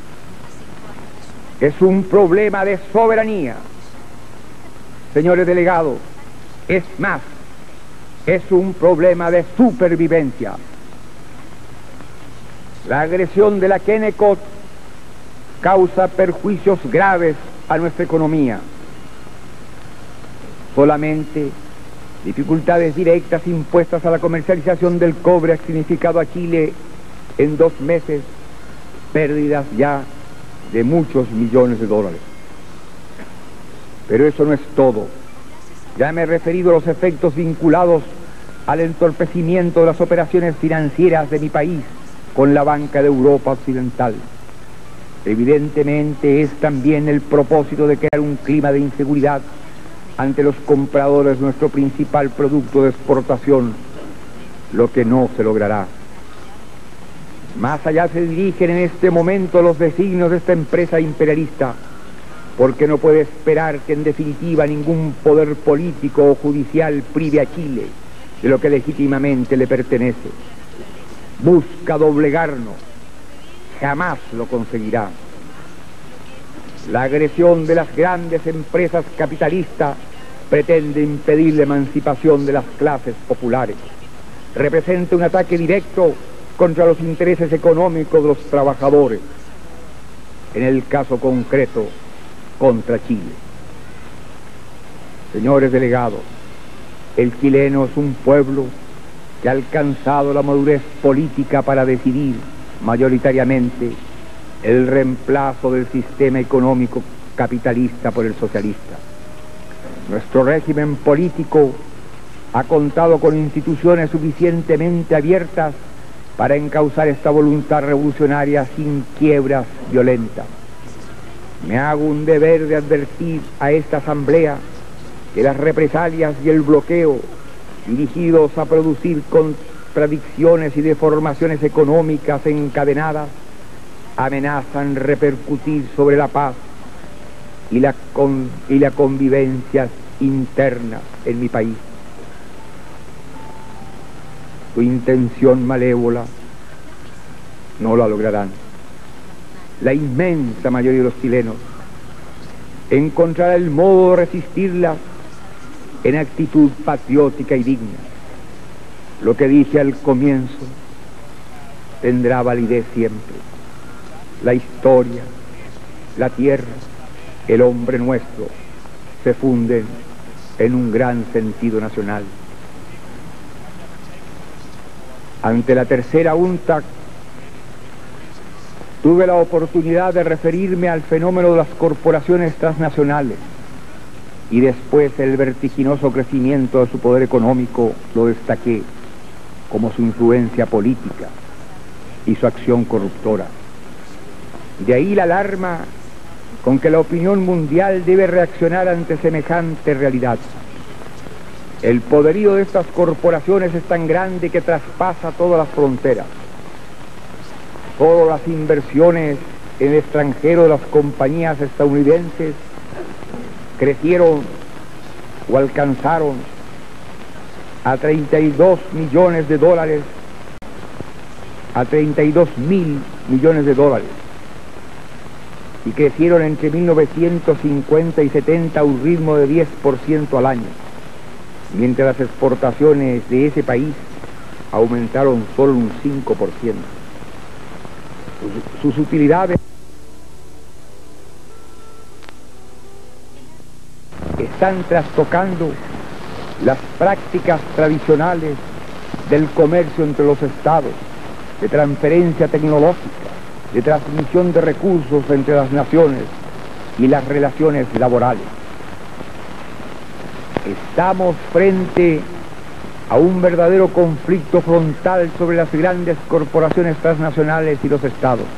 es un problema de soberanía. Señores delegados, es más, es un problema de supervivencia. La agresión de la Kennecott causa perjuicios graves a nuestra economía. Solamente dificultades directas impuestas a la comercialización del cobre ha significado a Chile en dos meses pérdidas ya de muchos millones de dólares. Pero eso no es todo. Ya me he referido a los efectos vinculados al entorpecimiento de las operaciones financieras de mi país con la banca de Europa Occidental. Evidentemente es también el propósito de crear un clima de inseguridad ante los compradores de nuestro principal producto de exportación, lo que no se logrará. Más allá se dirigen en este momento los designios de esta empresa imperialista, porque no puede esperar que en definitiva ningún poder político o judicial prive a Chile de lo que legítimamente le pertenece. Busca doblegarnos, jamás lo conseguirá. La agresión de las grandes empresas capitalistas pretende impedir la emancipación de las clases populares. Representa un ataque directo contra los intereses económicos de los trabajadores, en el caso concreto, contra Chile. Señores delegados, el chileno es un pueblo que ha alcanzado la madurez política para decidir mayoritariamente el reemplazo del sistema económico capitalista por el socialista. Nuestro régimen político ha contado con instituciones suficientemente abiertas para encauzar esta voluntad revolucionaria sin quiebras violentas. Me hago un deber de advertir a esta asamblea que las represalias y el bloqueo dirigidos a producir contradicciones y deformaciones económicas encadenadas amenazan repercutir sobre la paz y la, con, y la convivencia interna en mi país. Su intención malévola no la lograrán. La inmensa mayoría de los chilenos encontrará el modo de resistirla en actitud patriótica y digna. Lo que dije al comienzo tendrá validez siempre. La historia, la tierra, el hombre nuestro se funden en un gran sentido nacional. Ante la tercera UNTAC tuve la oportunidad de referirme al fenómeno de las corporaciones transnacionales y después el vertiginoso crecimiento de su poder económico lo destaqué, como su influencia política y su acción corruptora. De ahí la alarma con que la opinión mundial debe reaccionar ante semejante realidad. El poderío de estas corporaciones es tan grande que traspasa todas las fronteras. Todas las inversiones en el extranjero de las compañías estadounidenses crecieron o alcanzaron a treinta y dos millones de dólares, a treinta y dos mil millones de dólares, y crecieron entre mil novecientos cincuenta y setenta a un ritmo de diez por ciento al año, mientras las exportaciones de ese país aumentaron solo un cinco por ciento. Sus, sus utilidades están trastocando las prácticas tradicionales del comercio entre los estados, de transferencia tecnológica, de transmisión de recursos entre las naciones y las relaciones laborales. Estamos frente a un verdadero conflicto frontal sobre las grandes corporaciones transnacionales y los estados.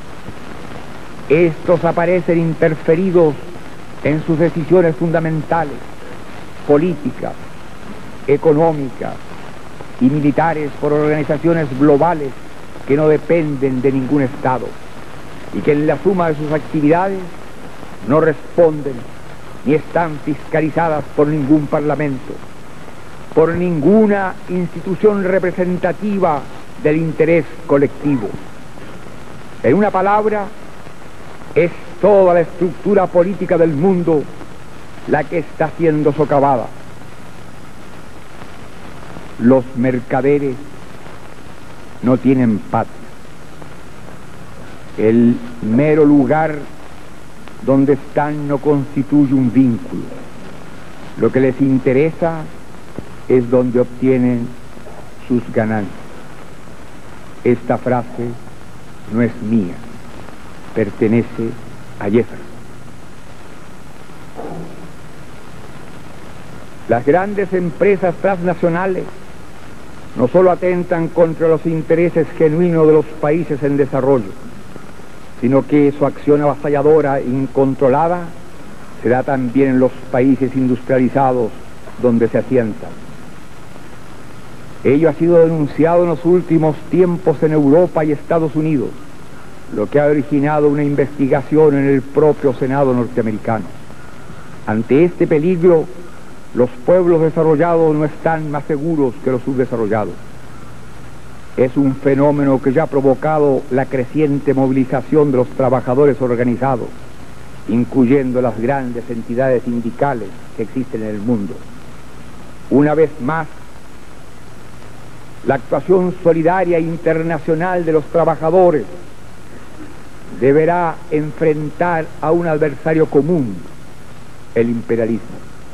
Estos aparecen interferidos en sus decisiones fundamentales, políticas, económicas y militares por organizaciones globales que no dependen de ningún estado y que en la suma de sus actividades no responden ni están fiscalizadas por ningún parlamento, por ninguna institución representativa del interés colectivo. En una palabra, es toda la estructura política del mundo la que está siendo socavada. Los mercaderes no tienen patria. El mero lugar donde están no constituye un vínculo. Lo que les interesa es donde obtienen sus ganancias. Esta frase no es mía, pertenece a Jefferson. Las grandes empresas transnacionales no solo atentan contra los intereses genuinos de los países en desarrollo, sino que su acción avasalladora, incontrolada, se da también en los países industrializados donde se asientan. Ello ha sido denunciado en los últimos tiempos en Europa y Estados Unidos, lo que ha originado una investigación en el propio Senado norteamericano. Ante este peligro, los pueblos desarrollados no están más seguros que los subdesarrollados. Es un fenómeno que ya ha provocado la creciente movilización de los trabajadores organizados, incluyendo las grandes entidades sindicales que existen en el mundo. Una vez más, la actuación solidaria e internacional de los trabajadores deberá enfrentar a un adversario común, el imperialismo.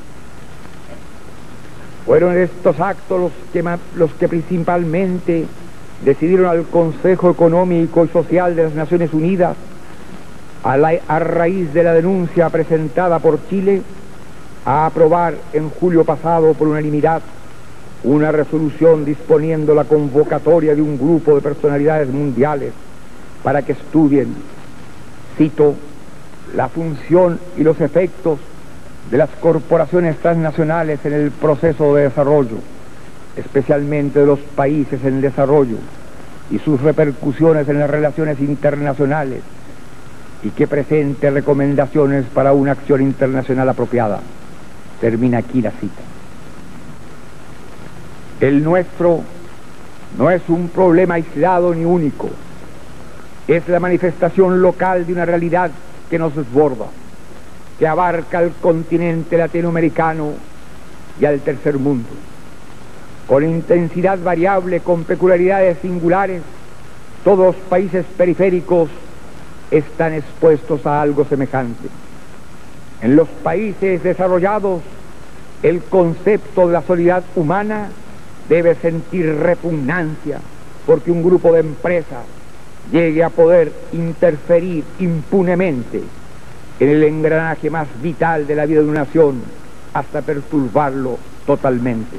Fueron estos actos los que, los que principalmente decidieron al Consejo Económico y Social de las Naciones Unidas, a, la, a raíz de la denuncia presentada por Chile, a aprobar en julio pasado por unanimidad una resolución disponiendo la convocatoria de un grupo de personalidades mundiales para que estudien, cito, la función y los efectos de las corporaciones transnacionales en el proceso de desarrollo, especialmente de los países en desarrollo, y sus repercusiones en las relaciones internacionales, y que presente recomendaciones para una acción internacional apropiada. Termina aquí la cita. El nuestro no es un problema aislado ni único, es la manifestación local de una realidad que nos desborda, que abarca al continente latinoamericano y al tercer mundo. Con intensidad variable, con peculiaridades singulares, todos los países periféricos están expuestos a algo semejante. En los países desarrollados, el concepto de la solidaridad humana debe sentir repugnancia porque un grupo de empresas llegue a poder interferir impunemente en el engranaje más vital de la vida de una nación hasta perturbarlo totalmente.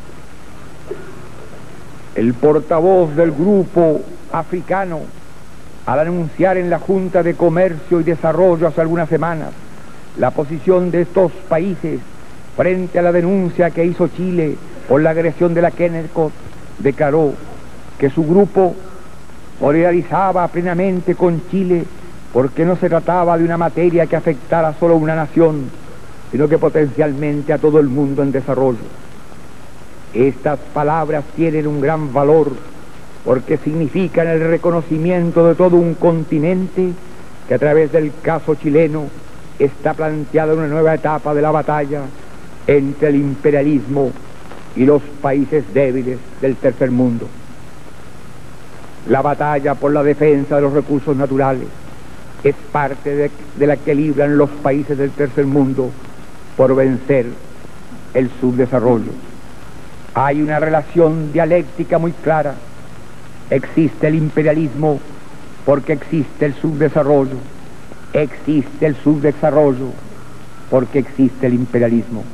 El portavoz del grupo africano, al anunciar en la Junta de Comercio y Desarrollo hace algunas semanas la posición de estos países frente a la denuncia que hizo Chile por la agresión de la Kennecott, declaró que su grupo solidarizaba plenamente con Chile porque no se trataba de una materia que afectara solo a una nación, sino que potencialmente a todo el mundo en desarrollo. Estas palabras tienen un gran valor porque significan el reconocimiento de todo un continente que a través del caso chileno está planteada una nueva etapa de la batalla entre el imperialismo y los países débiles del tercer mundo. La batalla por la defensa de los recursos naturales es parte de, de la que libran los países del tercer mundo por vencer el subdesarrollo. Hay una relación dialéctica muy clara. Existe el imperialismo porque existe el subdesarrollo. Existe el subdesarrollo porque existe el imperialismo.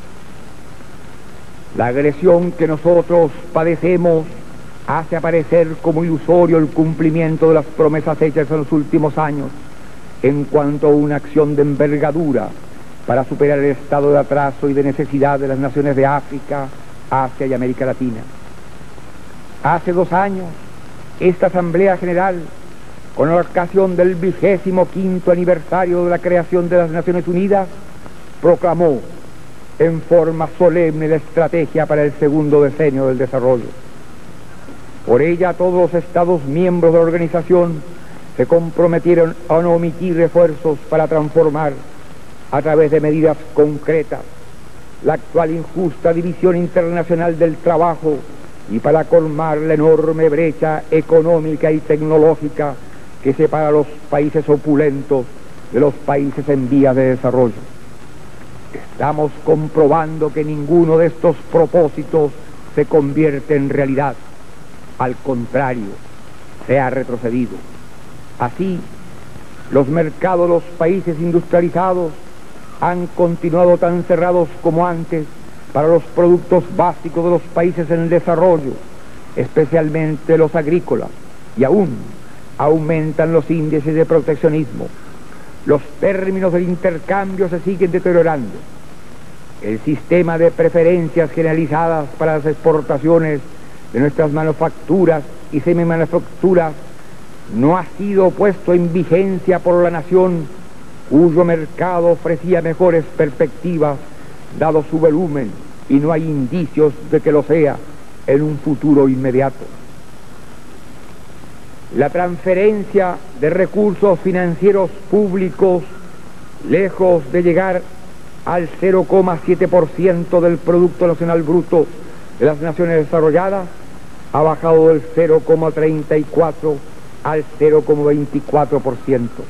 La agresión que nosotros padecemos hace aparecer como ilusorio el cumplimiento de las promesas hechas en los últimos años en cuanto a una acción de envergadura para superar el estado de atraso y de necesidad de las naciones de África, Asia y América Latina. Hace dos años, esta Asamblea General, con ocasión del vigésimo quinto aniversario de la creación de las Naciones Unidas, proclamó en forma solemne la estrategia para el segundo decenio del desarrollo. Por ella, todos los Estados miembros de la organización se comprometieron a no omitir esfuerzos para transformar, a través de medidas concretas, la actual injusta división internacional del trabajo y para colmar la enorme brecha económica y tecnológica que separa a los países opulentos de los países en vías de desarrollo. Estamos comprobando que ninguno de estos propósitos se convierte en realidad. Al contrario, se ha retrocedido. Así, los mercados de los países industrializados han continuado tan cerrados como antes para los productos básicos de los países en desarrollo, especialmente los agrícolas, y aún aumentan los índices de proteccionismo. Los términos del intercambio se siguen deteriorando. El sistema de preferencias generalizadas para las exportaciones de nuestras manufacturas y semimanufacturas no ha sido puesto en vigencia por la nación, cuyo mercado ofrecía mejores perspectivas dado su volumen, y no hay indicios de que lo sea en un futuro inmediato. La transferencia de recursos financieros públicos, lejos de llegar al cero coma siete por ciento del Producto Nacional Bruto de las naciones desarrolladas, ha bajado del cero coma treinta y cuatro al cero coma veinticuatro por ciento.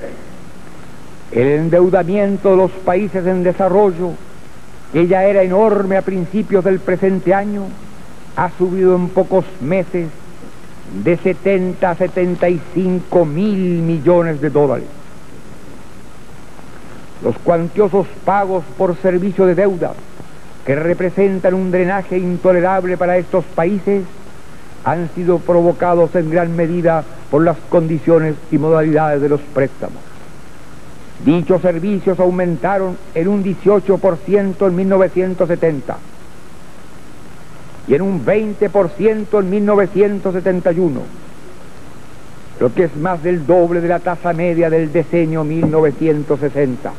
El endeudamiento de los países en desarrollo, que ya era enorme a principios del presente año, ha subido en pocos meses de setenta a setenta y cinco mil millones de dólares. Los cuantiosos pagos por servicio de deuda, que representan un drenaje intolerable para estos países, han sido provocados en gran medida por las condiciones y modalidades de los préstamos. Dichos servicios aumentaron en un dieciocho por ciento en mil novecientos setenta y en un veinte por ciento en mil novecientos setenta y uno, lo que es más del doble de la tasa media del decenio mil novecientos sesenta.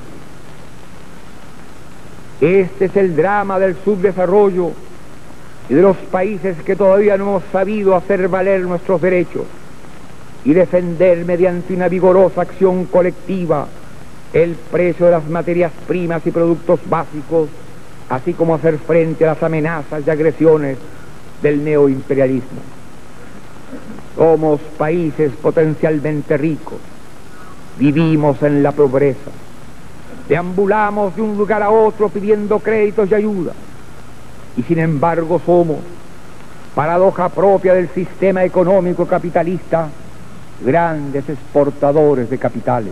Este es el drama del subdesarrollo y de los países que todavía no hemos sabido hacer valer nuestros derechos y defender mediante una vigorosa acción colectiva el precio de las materias primas y productos básicos, así como hacer frente a las amenazas y agresiones del neoimperialismo. Somos países potencialmente ricos, vivimos en la pobreza, deambulamos de un lugar a otro pidiendo créditos y ayuda, y sin embargo somos, paradoja propia del sistema económico capitalista, grandes exportadores de capitales.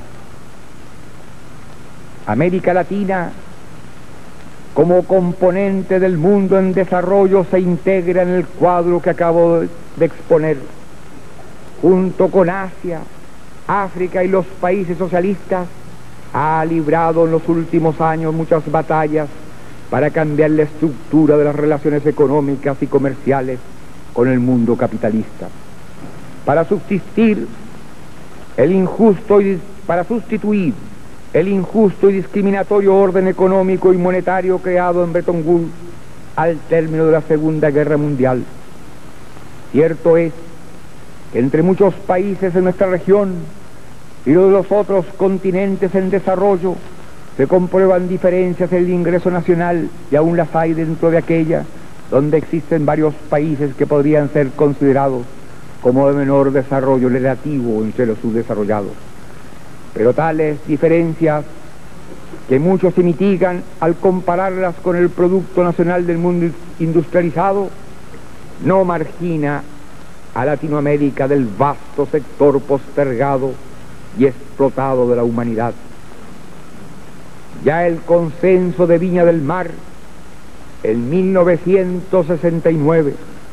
América Latina, como componente del mundo en desarrollo, se integra en el cuadro que acabo de exponer. Junto con Asia, África y los países socialistas, ha librado en los últimos años muchas batallas para cambiar la estructura de las relaciones económicas y comerciales con el mundo capitalista. Para subsistir el injusto y para sustituir el injusto y discriminatorio orden económico y monetario creado en Bretton Woods al término de la Segunda Guerra Mundial. Cierto es que entre muchos países de nuestra región y de los otros continentes en desarrollo se comprueban diferencias en el ingreso nacional, y aún las hay dentro de aquella donde existen varios países que podrían ser considerados como de menor desarrollo relativo entre los subdesarrollados. Pero tales diferencias, que muchos se mitigan al compararlas con el Producto Nacional del mundo industrializado, no margina a Latinoamérica del vasto sector postergado y explotado de la humanidad. Ya el Consenso de Viña del Mar, en mil novecientos sesenta y nueve,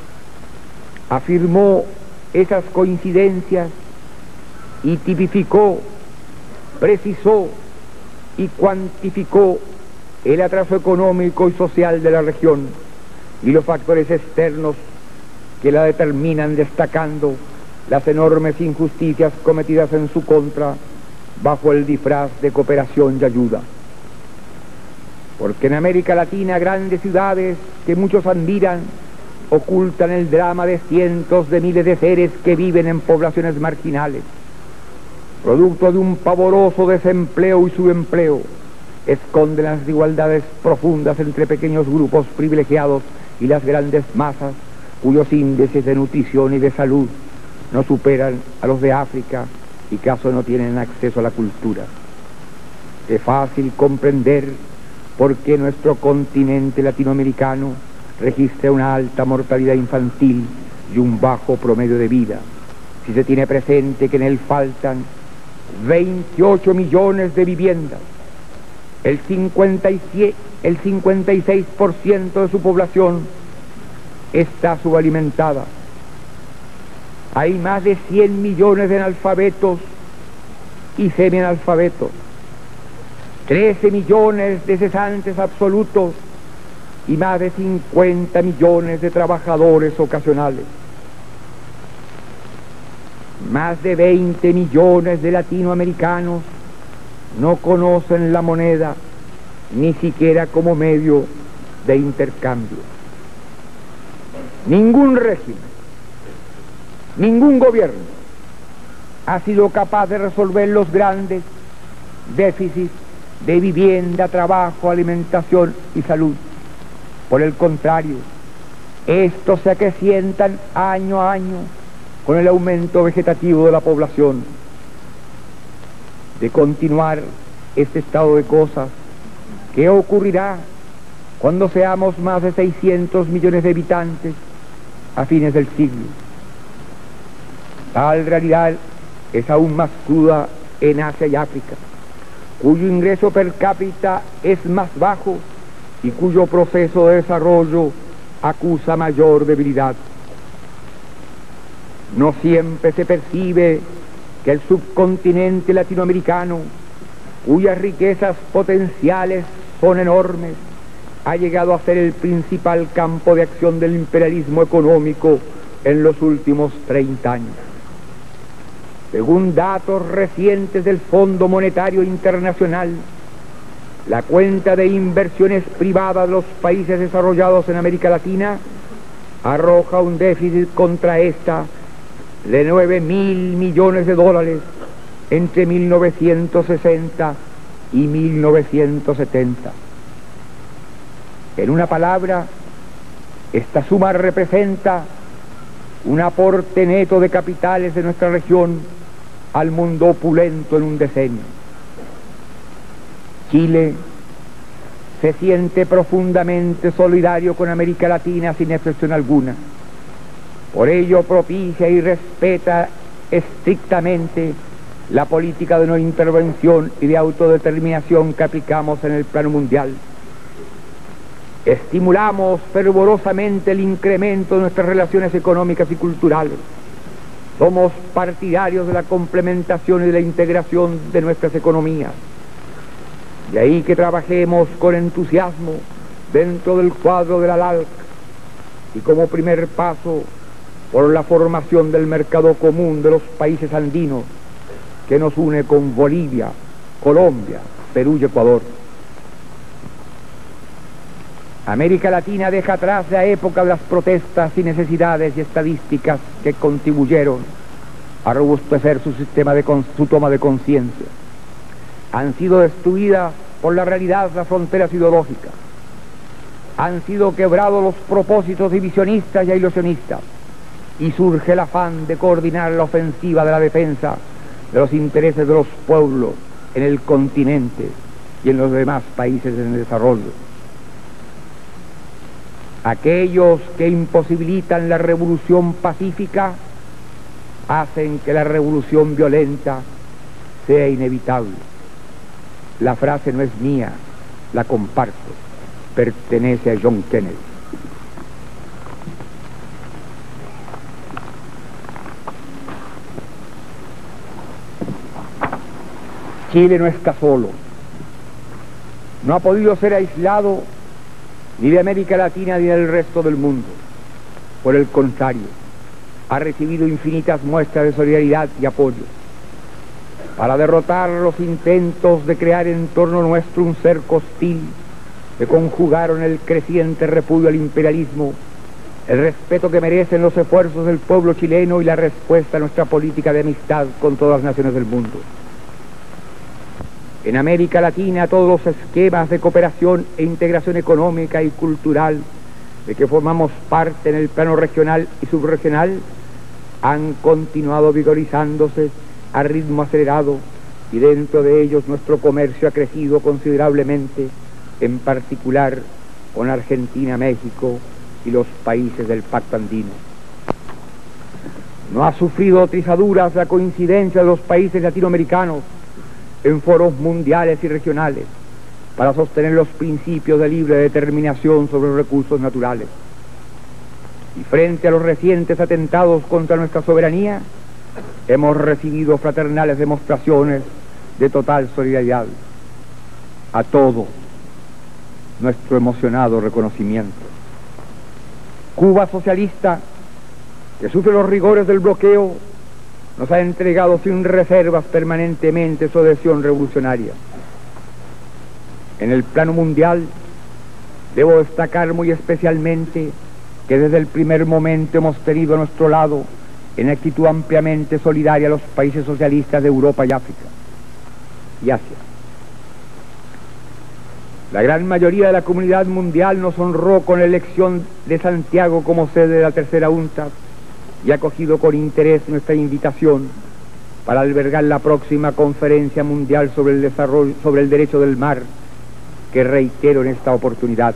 afirmó esas coincidencias y tipificó, precisó y cuantificó el atraso económico y social de la región y los factores externos que la determinan, destacando las enormes injusticias cometidas en su contra bajo el disfraz de cooperación y ayuda. Porque en América Latina grandes ciudades que muchos admiran ocultan el drama de cientos de miles de seres que viven en poblaciones marginales, producto de un pavoroso desempleo y subempleo. Esconden las desigualdades profundas entre pequeños grupos privilegiados y las grandes masas, cuyos índices de nutrición y de salud no superan a los de África, y caso no tienen acceso a la cultura. Es fácil comprender por qué nuestro continente latinoamericano registra una alta mortalidad infantil y un bajo promedio de vida, si se tiene presente que en él faltan veintiocho millones de viviendas, el cincuenta y siete, el cincuenta y seis por ciento de su población está subalimentada. Hay más de cien millones de analfabetos y semianalfabetos, trece millones de cesantes absolutos y más de cincuenta millones de trabajadores ocasionales. Más de veinte millones de latinoamericanos no conocen la moneda ni siquiera como medio de intercambio. Ningún régimen, ningún gobierno ha sido capaz de resolver los grandes déficits de vivienda, trabajo, alimentación y salud. Por el contrario, estos se acrecientan año a año con el aumento vegetativo de la población. De continuar este estado de cosas, ¿qué ocurrirá cuando seamos más de seiscientos millones de habitantes a fines del siglo? Tal realidad es aún más cruda en Asia y África, cuyo ingreso per cápita es más bajo y cuyo proceso de desarrollo acusa mayor debilidad. No siempre se percibe que el subcontinente latinoamericano, cuyas riquezas potenciales son enormes, ha llegado a ser el principal campo de acción del imperialismo económico en los últimos treinta años. Según datos recientes del Fondo Monetario Internacional, la cuenta de inversiones privadas de los países desarrollados en América Latina arroja un déficit contra esta de nueve mil millones de dólares entre mil novecientos sesenta y mil novecientos setenta. En una palabra, esta suma representa un aporte neto de capitales de nuestra región al mundo opulento en un decenio. Chile se siente profundamente solidario con América Latina sin excepción alguna. Por ello propicia y respeta estrictamente la política de no intervención y de autodeterminación que aplicamos en el plano mundial. Estimulamos fervorosamente el incremento de nuestras relaciones económicas y culturales. Somos partidarios de la complementación y de la integración de nuestras economías. De ahí que trabajemos con entusiasmo dentro del cuadro de la L A L C y como primer paso por la formación del mercado común de los países andinos que nos une con Bolivia, Colombia, Perú y Ecuador. América Latina deja atrás la época de las protestas y necesidades y estadísticas que contribuyeron a robustecer su sistema de con, su toma de conciencia. Han sido destruidas por la realidad las fronteras ideológicas. Han sido quebrados los propósitos divisionistas y ilusionistas. Y surge el afán de coordinar la ofensiva de la defensa de los intereses de los pueblos en el continente y en los demás países en desarrollo. Aquellos que imposibilitan la revolución pacífica hacen que la revolución violenta sea inevitable. La frase no es mía, la comparto, pertenece a John Kennedy. Chile no está solo, no ha podido ser aislado ni de América Latina ni del resto del mundo. Por el contrario, ha recibido infinitas muestras de solidaridad y apoyo. Para derrotar los intentos de crear en torno nuestro un cerco hostil, que conjugaron el creciente repudio al imperialismo, el respeto que merecen los esfuerzos del pueblo chileno y la respuesta a nuestra política de amistad con todas las naciones del mundo. En América Latina todos los esquemas de cooperación e integración económica y cultural de que formamos parte en el plano regional y subregional han continuado vigorizándose a ritmo acelerado y dentro de ellos nuestro comercio ha crecido considerablemente, en particular con Argentina, México y los países del Pacto Andino. No ha sufrido trizaduras la coincidencia de los países latinoamericanos en foros mundiales y regionales para sostener los principios de libre determinación sobre los recursos naturales. Y frente a los recientes atentados contra nuestra soberanía, hemos recibido fraternales demostraciones de total solidaridad. A todo nuestro emocionado reconocimiento. Cuba socialista, que sufre los rigores del bloqueo, nos ha entregado sin reservas permanentemente su adhesión revolucionaria. En el plano mundial, debo destacar muy especialmente que desde el primer momento hemos tenido a nuestro lado en actitud ampliamente solidaria a los países socialistas de Europa y África y Asia. La gran mayoría de la comunidad mundial nos honró con la elección de Santiago como sede de la tercera UNCTAD y ha acogido con interés nuestra invitación para albergar la próxima conferencia mundial sobre el desarrollo, sobre el derecho del mar, que reitero en esta oportunidad.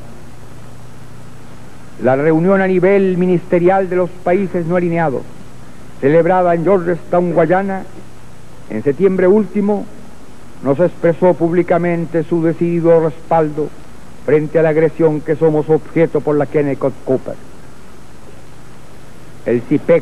La reunión a nivel ministerial de los países no alineados, celebrada en Georgetown, Guayana, en septiembre último, nos expresó públicamente su decidido respaldo frente a la agresión que somos objeto por la Kennecott Cooper. El C I P E C,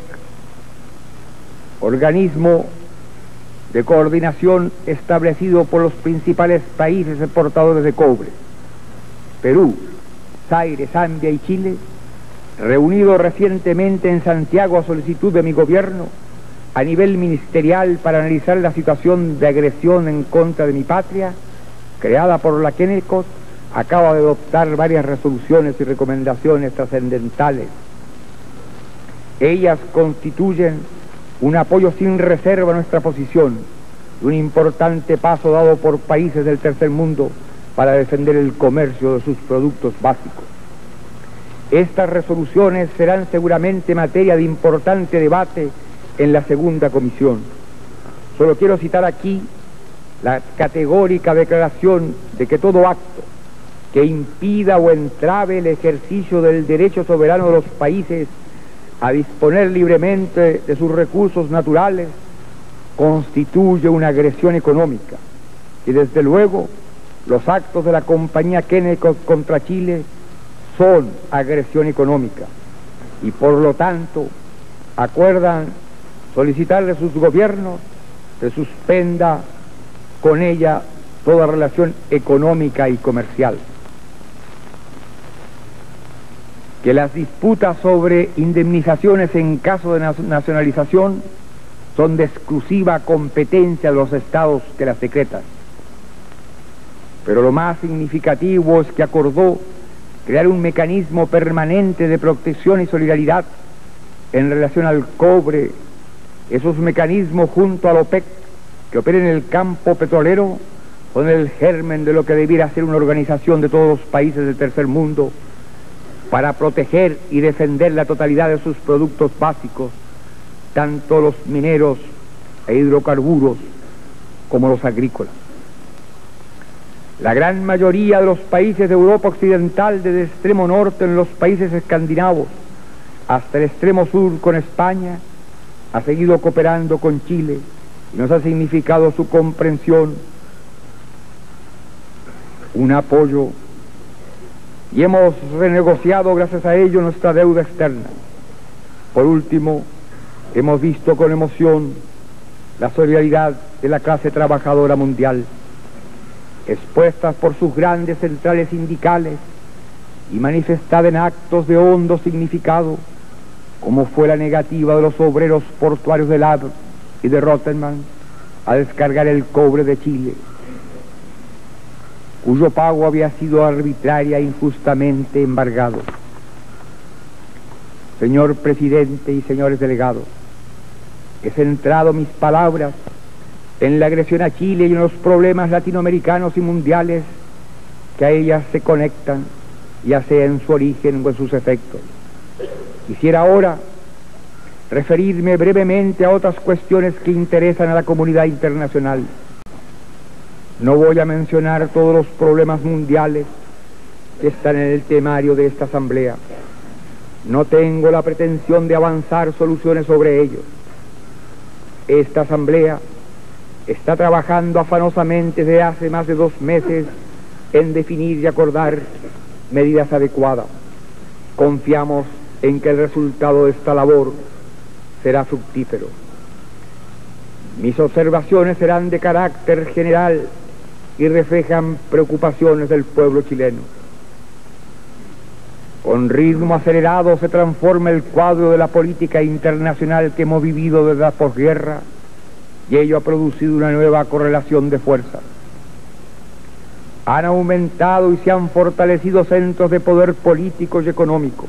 organismo de coordinación establecido por los principales países exportadores de cobre, Perú, Zaire, Zambia y Chile, reunido recientemente en Santiago a solicitud de mi gobierno, a nivel ministerial para analizar la situación de agresión en contra de mi patria, creada por la Kennecott, acaba de adoptar varias resoluciones y recomendaciones trascendentales. Ellas constituyen un apoyo sin reserva a nuestra posición y un importante paso dado por países del tercer mundo para defender el comercio de sus productos básicos. Estas resoluciones serán seguramente materia de importante debate en la segunda comisión. Solo quiero citar aquí la categórica declaración de que todo acto que impida o entrave el ejercicio del derecho soberano de los países a disponer libremente de sus recursos naturales constituye una agresión económica, y desde luego los actos de la compañía Kennecott contra Chile son agresión económica, y por lo tanto acuerdan solicitarle a sus gobiernos que suspenda con ella toda relación económica y comercial. Que las disputas sobre indemnizaciones en caso de nacionalización son de exclusiva competencia de los estados que las decretan. Pero lo más significativo es que acordó crear un mecanismo permanente de protección y solidaridad en relación al cobre. Esos mecanismos junto al OPEC, que opera en el campo petrolero, son el germen de lo que debiera ser una organización de todos los países del tercer mundo para proteger y defender la totalidad de sus productos básicos, tanto los mineros e hidrocarburos como los agrícolas. La gran mayoría de los países de Europa Occidental, desde el extremo norte en los países escandinavos hasta el extremo sur con España, ha seguido cooperando con Chile y nos ha significado su comprensión, un apoyo, y hemos renegociado gracias a ello nuestra deuda externa. Por último, hemos visto con emoción la solidaridad de la clase trabajadora mundial, expuestas por sus grandes centrales sindicales y manifestada en actos de hondo significado, como fue la negativa de los obreros portuarios de Havre y de Rotterdam a descargar el cobre de Chile, cuyo pago había sido arbitraria e injustamente embargado. Señor Presidente y señores delegados, he centrado mis palabras en la agresión a Chile y en los problemas latinoamericanos y mundiales que a ellas se conectan, ya sea en su origen o en sus efectos. Quisiera ahora referirme brevemente a otras cuestiones que interesan a la comunidad internacional. No voy a mencionar todos los problemas mundiales que están en el temario de esta asamblea. No tengo la pretensión de avanzar soluciones sobre ellos. Esta asamblea está trabajando afanosamente desde hace más de dos meses en definir y acordar medidas adecuadas. Confiamos en que el resultado de esta labor será fructífero. Mis observaciones serán de carácter general y reflejan preocupaciones del pueblo chileno. Con ritmo acelerado se transforma el cuadro de la política internacional que hemos vivido desde la posguerra, y ello ha producido una nueva correlación de fuerzas. Han aumentado y se han fortalecido centros de poder político y económico.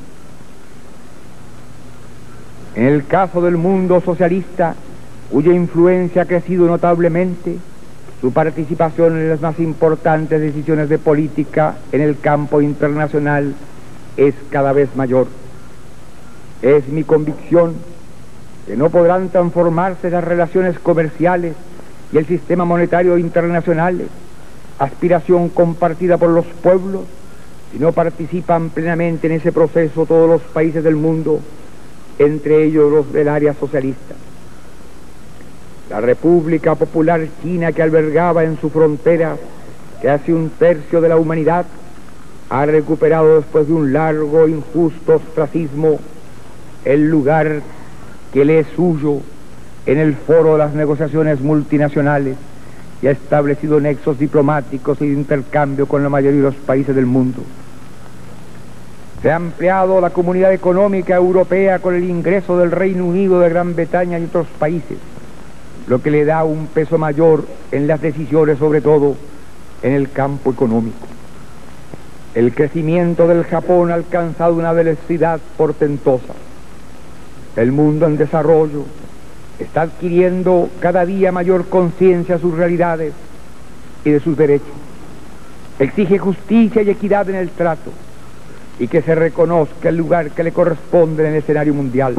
En el caso del mundo socialista, cuya influencia ha crecido notablemente, su participación en las más importantes decisiones de política en el campo internacional es cada vez mayor. Es mi convicción que no podrán transformarse las relaciones comerciales y el sistema monetario internacionales, aspiración compartida por los pueblos, si no participan plenamente en ese proceso todos los países del mundo, entre ellos los del área socialista. La República Popular China, que albergaba en su frontera casi un tercio de la humanidad, ha recuperado después de un largo e injusto ostracismo el lugar que le es suyo en el foro de las negociaciones multinacionales y ha establecido nexos diplomáticos y de intercambio con la mayoría de los países del mundo. Se ha ampliado la comunidad económica europea con el ingreso del Reino Unido, de Gran Bretaña y otros países, lo que le da un peso mayor en las decisiones, sobre todo en el campo económico. El crecimiento del Japón ha alcanzado una velocidad portentosa. El mundo en desarrollo está adquiriendo cada día mayor conciencia de sus realidades y de sus derechos. Exige justicia y equidad en el trato y que se reconozca el lugar que le corresponde en el escenario mundial.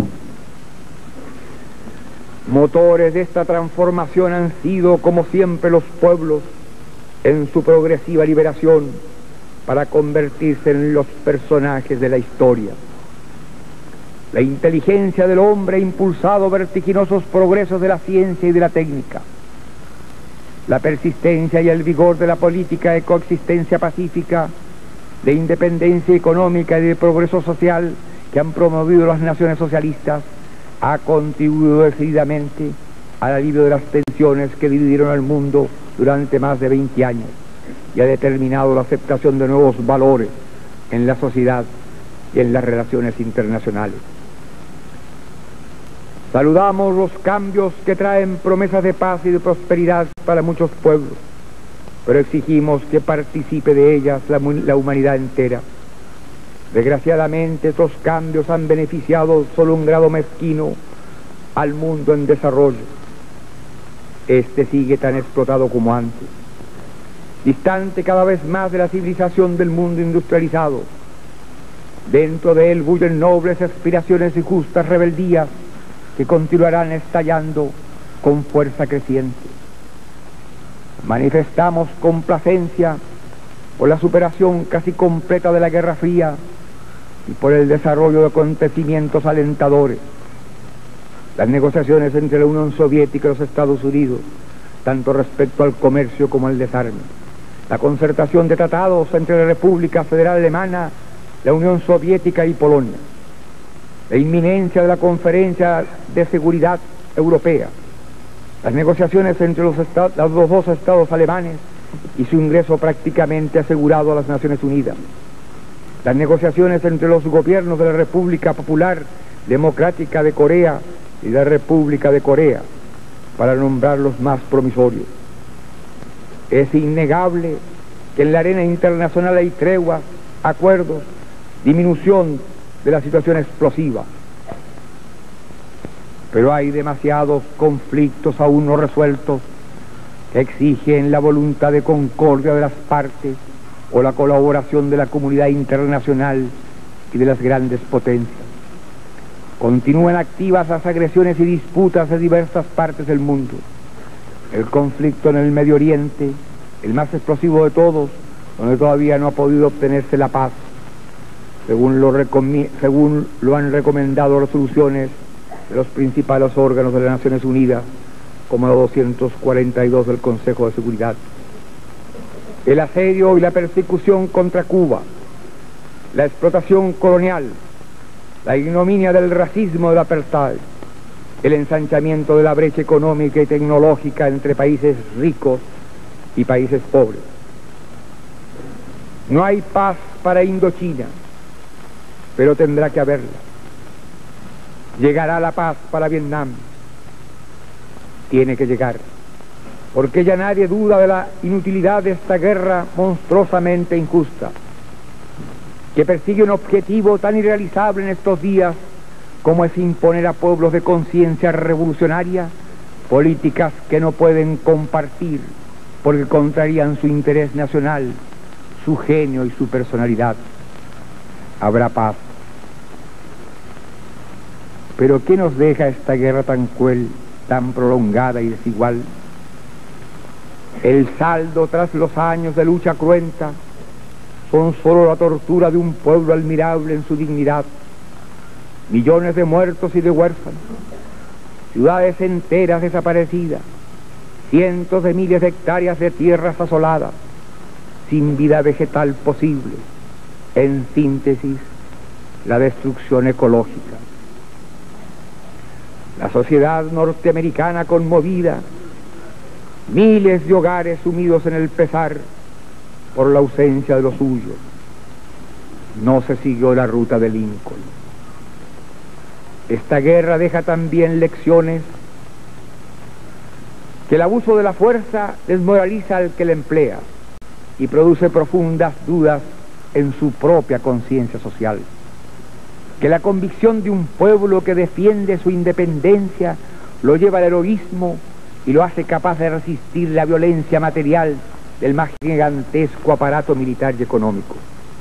Motores de esta transformación han sido, como siempre, los pueblos en su progresiva liberación para convertirse en los personajes de la historia. La inteligencia del hombre ha impulsado vertiginosos progresos de la ciencia y de la técnica. La persistencia y el vigor de la política de coexistencia pacífica, de independencia económica y de progreso social que han promovido las naciones socialistas ha contribuido decididamente al alivio de las tensiones que dividieron al mundo durante más de veinte años y ha determinado la aceptación de nuevos valores en la sociedad y en las relaciones internacionales. Saludamos los cambios que traen promesas de paz y de prosperidad para muchos pueblos, pero exigimos que participe de ellas la, la humanidad entera. Desgraciadamente, estos cambios han beneficiado solo un grado mezquino al mundo en desarrollo. Este sigue tan explotado como antes, distante cada vez más de la civilización del mundo industrializado. Dentro de él bullen nobles aspiraciones y justas rebeldías que continuarán estallando con fuerza creciente. Manifestamos complacencia por la superación casi completa de la Guerra Fría y por el desarrollo de acontecimientos alentadores. Las negociaciones entre la Unión Soviética y los Estados Unidos, tanto respecto al comercio como al desarme. La concertación de tratados entre la República Federal Alemana, la Unión Soviética y Polonia. La inminencia de la Conferencia de Seguridad Europea. Las negociaciones entre los, estados, los dos estados alemanes y su ingreso prácticamente asegurado a las Naciones Unidas. Las negociaciones entre los gobiernos de la República Popular Democrática de Corea y la República de Corea, para nombrar los más promisorios. Es innegable que en la arena internacional hay treguas, acuerdos, disminución de la situación explosiva. Pero hay demasiados conflictos aún no resueltos que exigen la voluntad de concordia de las partes o la colaboración de la comunidad internacional y de las grandes potencias. Continúan activas las agresiones y disputas de diversas partes del mundo. El conflicto en el Medio Oriente, el más explosivo de todos, donde todavía no ha podido obtenerse la paz, según lo, según lo han recomendado resoluciones de los principales órganos de las Naciones Unidas, como la doscientos cuarenta y dos del Consejo de Seguridad. El asedio y la persecución contra Cuba, la explotación colonial, la ignominia del racismo del apartheid, el ensanchamiento de la brecha económica y tecnológica entre países ricos y países pobres. No hay paz para Indochina, pero tendrá que haberla. Llegará la paz para Vietnam. Tiene que llegar, porque ya nadie duda de la inutilidad de esta guerra monstruosamente injusta, que persigue un objetivo tan irrealizable en estos días como es imponer a pueblos de conciencia revolucionaria políticas que no pueden compartir porque contrarían su interés nacional, su genio y su personalidad. Habrá paz. Pero ¿qué nos deja esta guerra tan cruel, tan prolongada y desigual? El saldo tras los años de lucha cruenta son solo la tortura de un pueblo admirable en su dignidad, millones de muertos y de huérfanos, ciudades enteras desaparecidas, cientos de miles de hectáreas de tierras asoladas, sin vida vegetal posible, en síntesis, la destrucción ecológica. La sociedad norteamericana conmovida, miles de hogares sumidos en el pesar por la ausencia de los suyos. No se siguió la ruta de Lincoln. Esta guerra deja también lecciones que el abuso de la fuerza desmoraliza al que la emplea y produce profundas dudas en su propia conciencia social. Que la convicción de un pueblo que defiende su independencia lo lleva al heroísmo y lo hace capaz de resistir la violencia material del más gigantesco aparato militar y económico.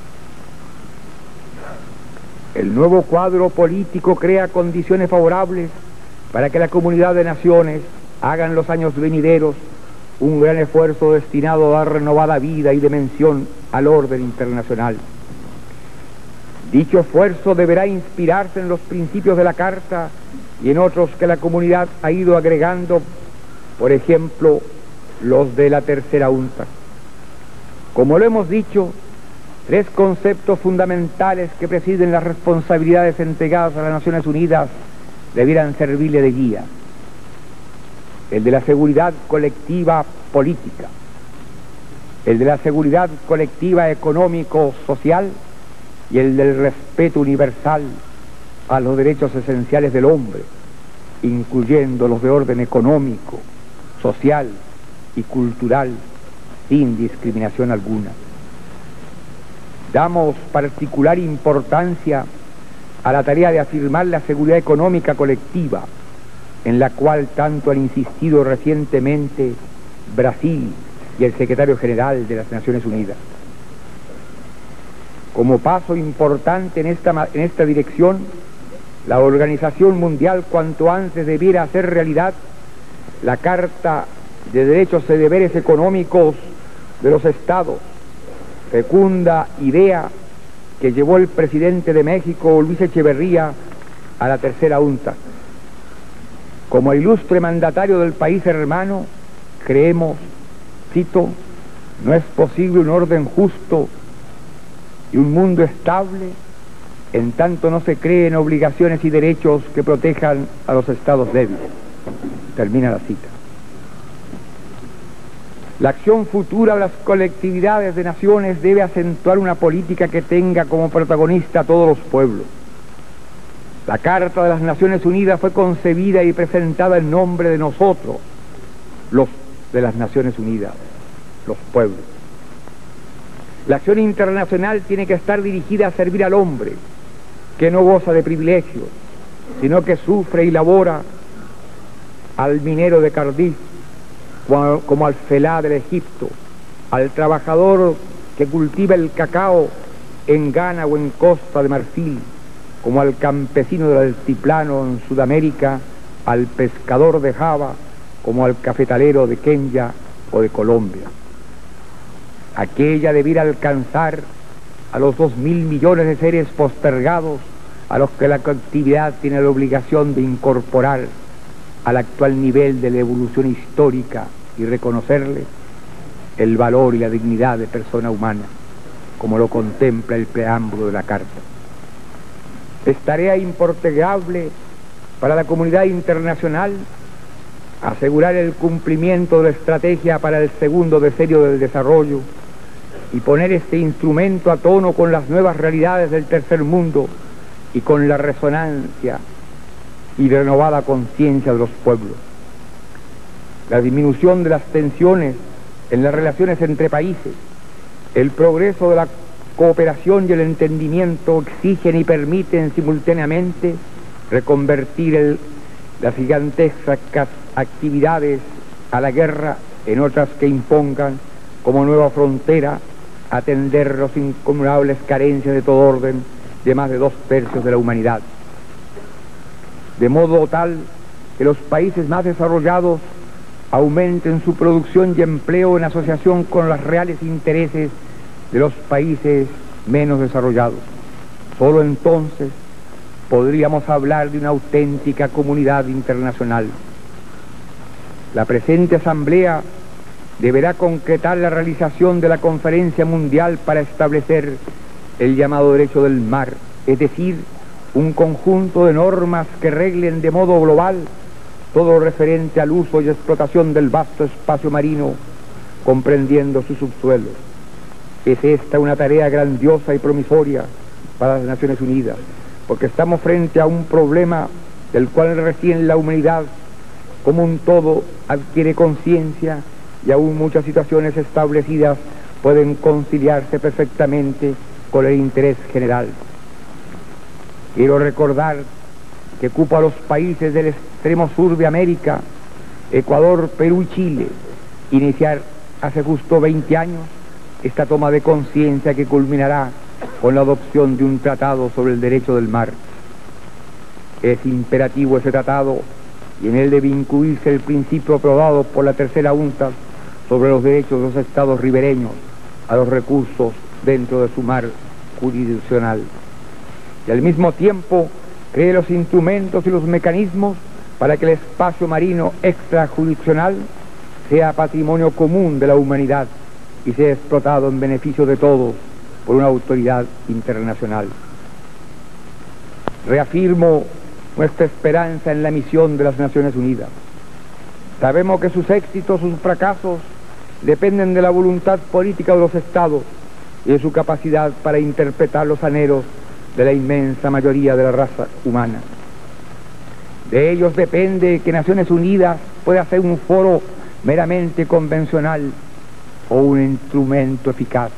El nuevo cuadro político crea condiciones favorables para que la comunidad de naciones haga en los años venideros un gran esfuerzo destinado a dar renovada vida y dimensión al orden internacional. Dicho esfuerzo deberá inspirarse en los principios de la Carta y en otros que la comunidad ha ido agregando, por ejemplo, los de la tercera UNTAC. Como lo hemos dicho, tres conceptos fundamentales que presiden las responsabilidades entregadas a las Naciones Unidas debieran servirle de guía: el de la seguridad colectiva política, el de la seguridad colectiva económico-social y el del respeto universal a los derechos esenciales del hombre, incluyendo los de orden económico, social y cultural, sin discriminación alguna. Damos particular importancia a la tarea de afirmar la seguridad económica colectiva, en la cual tanto han insistido recientemente Brasil y el secretario general de las Naciones Unidas. Como paso importante en esta, en esta dirección, la Organización Mundial cuanto antes debiera hacer realidad la Carta de Derechos y Deberes Económicos de los Estados, fecunda idea que llevó el presidente de México, Luis Echeverría, a la tercera UNTAC. Como ilustre mandatario del país hermano, creemos, cito, no es posible un orden justo y un mundo estable en tanto no se creen obligaciones y derechos que protejan a los estados débiles. Termina la cita. La acción futura de las colectividades de naciones debe acentuar una política que tenga como protagonista a todos los pueblos. La Carta de las Naciones Unidas fue concebida y presentada en nombre de nosotros, los de las Naciones Unidas, los pueblos. La acción internacional tiene que estar dirigida a servir al hombre, que no goza de privilegios, sino que sufre y labora, al minero de Cardiff, como al felá del Egipto, al trabajador que cultiva el cacao en Ghana o en Costa de Marfil, como al campesino del altiplano en Sudamérica, al pescador de Java, como al cafetalero de Kenia o de Colombia. Aquella debiera alcanzar a los dos mil millones de seres postergados a los que la colectividad tiene la obligación de incorporar al actual nivel de la evolución histórica y reconocerle el valor y la dignidad de persona humana, como lo contempla el preámbulo de la Carta. Es tarea impostergable para la comunidad internacional asegurar el cumplimiento de la estrategia para el segundo decenio del desarrollo y poner este instrumento a tono con las nuevas realidades del tercer mundo y con la resonancia y renovada conciencia de los pueblos. La disminución de las tensiones en las relaciones entre países, el progreso de la cooperación y el entendimiento exigen y permiten simultáneamente reconvertir el, las gigantescas actividades a la guerra en otras que impongan como nueva frontera atender los incomparables carencias de todo orden de más de dos tercios de la humanidad. De modo tal que los países más desarrollados aumenten su producción y empleo en asociación con los reales intereses de los países menos desarrollados. Solo entonces podríamos hablar de una auténtica comunidad internacional. La presente asamblea deberá concretar la realización de la conferencia mundial para establecer el llamado derecho del mar, es decir, un conjunto de normas que reglen de modo global todo lo referente al uso y explotación del vasto espacio marino, comprendiendo su subsuelo. Es esta una tarea grandiosa y promisoria para las Naciones Unidas, porque estamos frente a un problema del cual recién la humanidad como un todo adquiere conciencia y aún muchas situaciones establecidas pueden conciliarse perfectamente con el interés general. Quiero recordar que ocupa a los países del extremo sur de América, Ecuador, Perú y Chile, iniciar hace justo veinte años esta toma de conciencia que culminará con la adopción de un tratado sobre el derecho del mar. Es imperativo ese tratado y en él debe incluirse el principio aprobado por la tercera UNCTAD sobre los derechos de los estados ribereños a los recursos dentro de su mar jurisdiccional. Y al mismo tiempo cree los instrumentos y los mecanismos para que el espacio marino extrajurisdiccional sea patrimonio común de la humanidad y sea explotado en beneficio de todos por una autoridad internacional. Reafirmo nuestra esperanza en la misión de las Naciones Unidas. Sabemos que sus éxitos, sus fracasos, dependen de la voluntad política de los Estados y de su capacidad para interpretar los anhelos de la inmensa mayoría de la raza humana. De ellos depende que Naciones Unidas pueda ser un foro meramente convencional o un instrumento eficaz.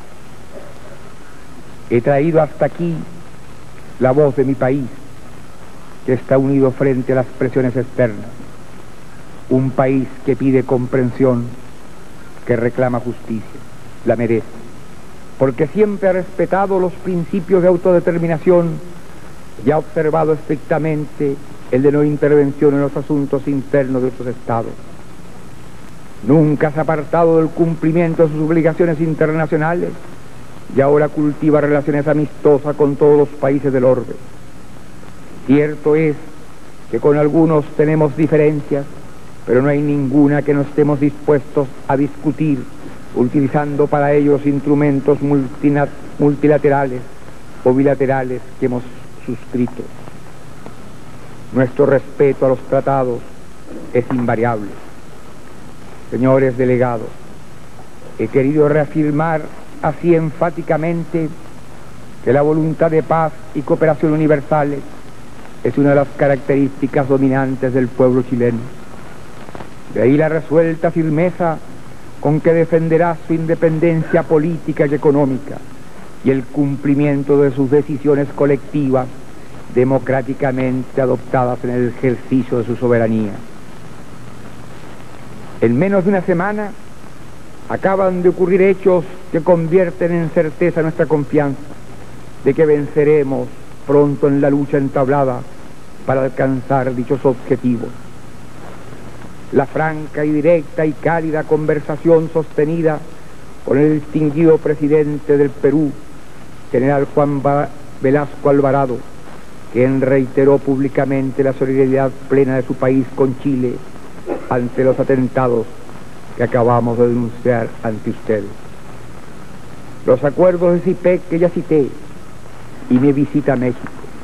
He traído hasta aquí la voz de mi país, que está unido frente a las presiones externas. Un país que pide comprensión, que reclama justicia, la merece, porque siempre ha respetado los principios de autodeterminación y ha observado estrictamente el de no intervención en los asuntos internos de otros estados. Nunca se ha apartado del cumplimiento de sus obligaciones internacionales y ahora cultiva relaciones amistosas con todos los países del orbe. Cierto es que con algunos tenemos diferencias, pero no hay ninguna que no estemos dispuestos a discutir, utilizando para ellos instrumentos multilaterales o bilaterales que hemos suscrito. Nuestro respeto a los tratados es invariable. Señores delegados, he querido reafirmar así enfáticamente que la voluntad de paz y cooperación universales es una de las características dominantes del pueblo chileno. De ahí la resuelta firmeza con que defenderá su independencia política y económica y el cumplimiento de sus decisiones colectivas democráticamente adoptadas en el ejercicio de su soberanía. En menos de una semana acaban de ocurrir hechos que convierten en certeza nuestra confianza de que venceremos pronto en la lucha entablada para alcanzar dichos objetivos. La franca y directa y cálida conversación sostenida con el distinguido presidente del Perú, general Juan Velasco Alvarado, quien reiteró públicamente la solidaridad plena de su país con Chile ante los atentados que acabamos de denunciar ante ustedes. Los acuerdos de CIPEC que ya cité y mi visita a México.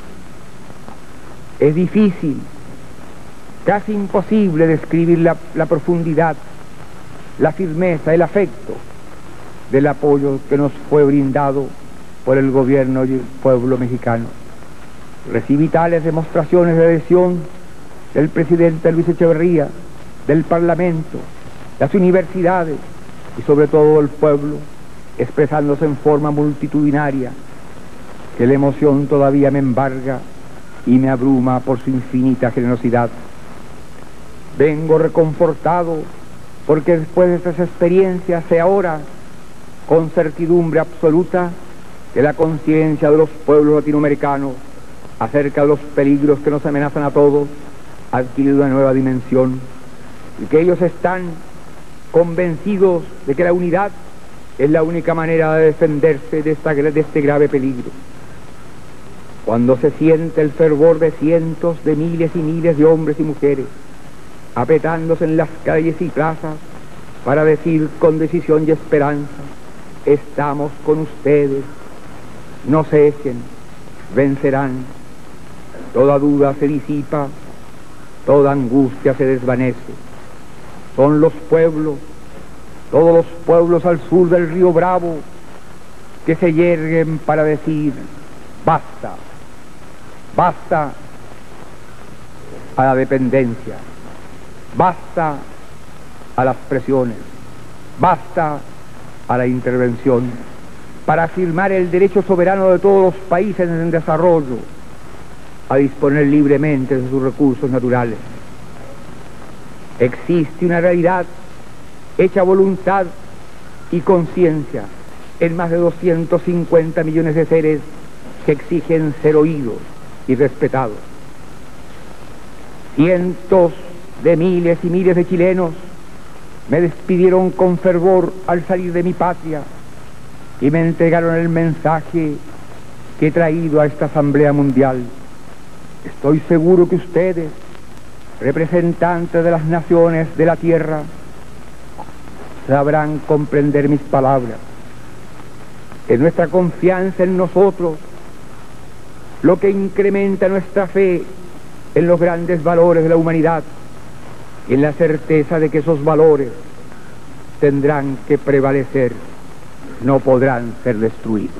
Es difícil, casi imposible describir la, la profundidad, la firmeza, el afecto del apoyo que nos fue brindado por el gobierno y el pueblo mexicano. Recibí tales demostraciones de adhesión del presidente Luis Echeverría, del Parlamento, las universidades y sobre todo el pueblo, expresándose en forma multitudinaria, que la emoción todavía me embarga y me abruma por su infinita generosidad. Vengo reconfortado porque después de estas experiencias sé ahora, con certidumbre absoluta, que la conciencia de los pueblos latinoamericanos acerca de los peligros que nos amenazan a todos ha adquirido una nueva dimensión y que ellos están convencidos de que la unidad es la única manera de defenderse de, esta, de este grave peligro. Cuando se siente el fervor de cientos de miles y miles de hombres y mujeres apretándose en las calles y plazas para decir con decisión y esperanza: estamos con ustedes, no cesen, vencerán. Toda duda se disipa, toda angustia se desvanece. Son los pueblos, todos los pueblos al sur del río Bravo, que se yerguen para decir: basta, basta a la dependencia, basta a las presiones, basta a la intervención, para afirmar el derecho soberano de todos los países en desarrollo a disponer libremente de sus recursos naturales. Existe una realidad hecha voluntad y conciencia en más de doscientos cincuenta millones de seres que exigen ser oídos y respetados. Cientos de miles y miles de chilenos me despidieron con fervor al salir de mi patria y me entregaron el mensaje que he traído a esta Asamblea Mundial. Estoy seguro que ustedes, representantes de las naciones de la tierra, sabrán comprender mis palabras. Es nuestra confianza en nosotros lo que incrementa nuestra fe en los grandes valores de la humanidad y en la certeza de que esos valores tendrán que prevalecer, no podrán ser destruidos.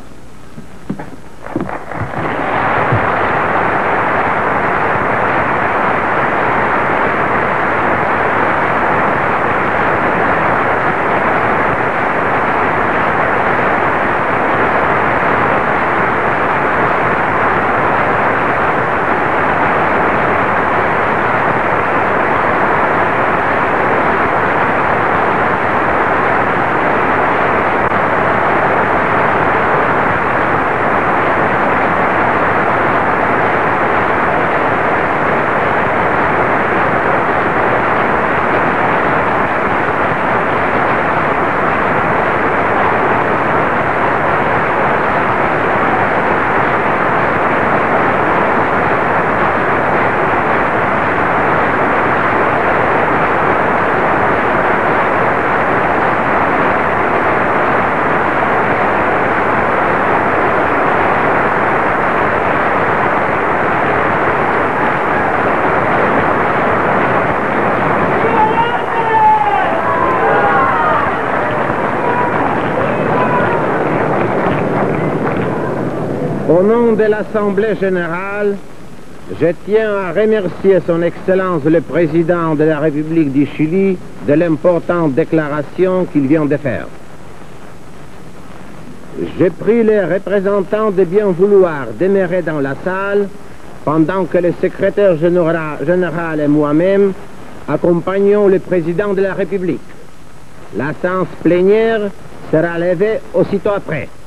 Au nom de l'Assemblée générale, je tiens à remercier son Excellence le Président de la République du Chili de l'importante déclaration qu'il vient de faire. J'ai pris les représentants de bien vouloir demeurer dans la salle pendant que le secrétaire général et moi-même accompagnons le Président de la République. La séance plénière sera levée aussitôt après.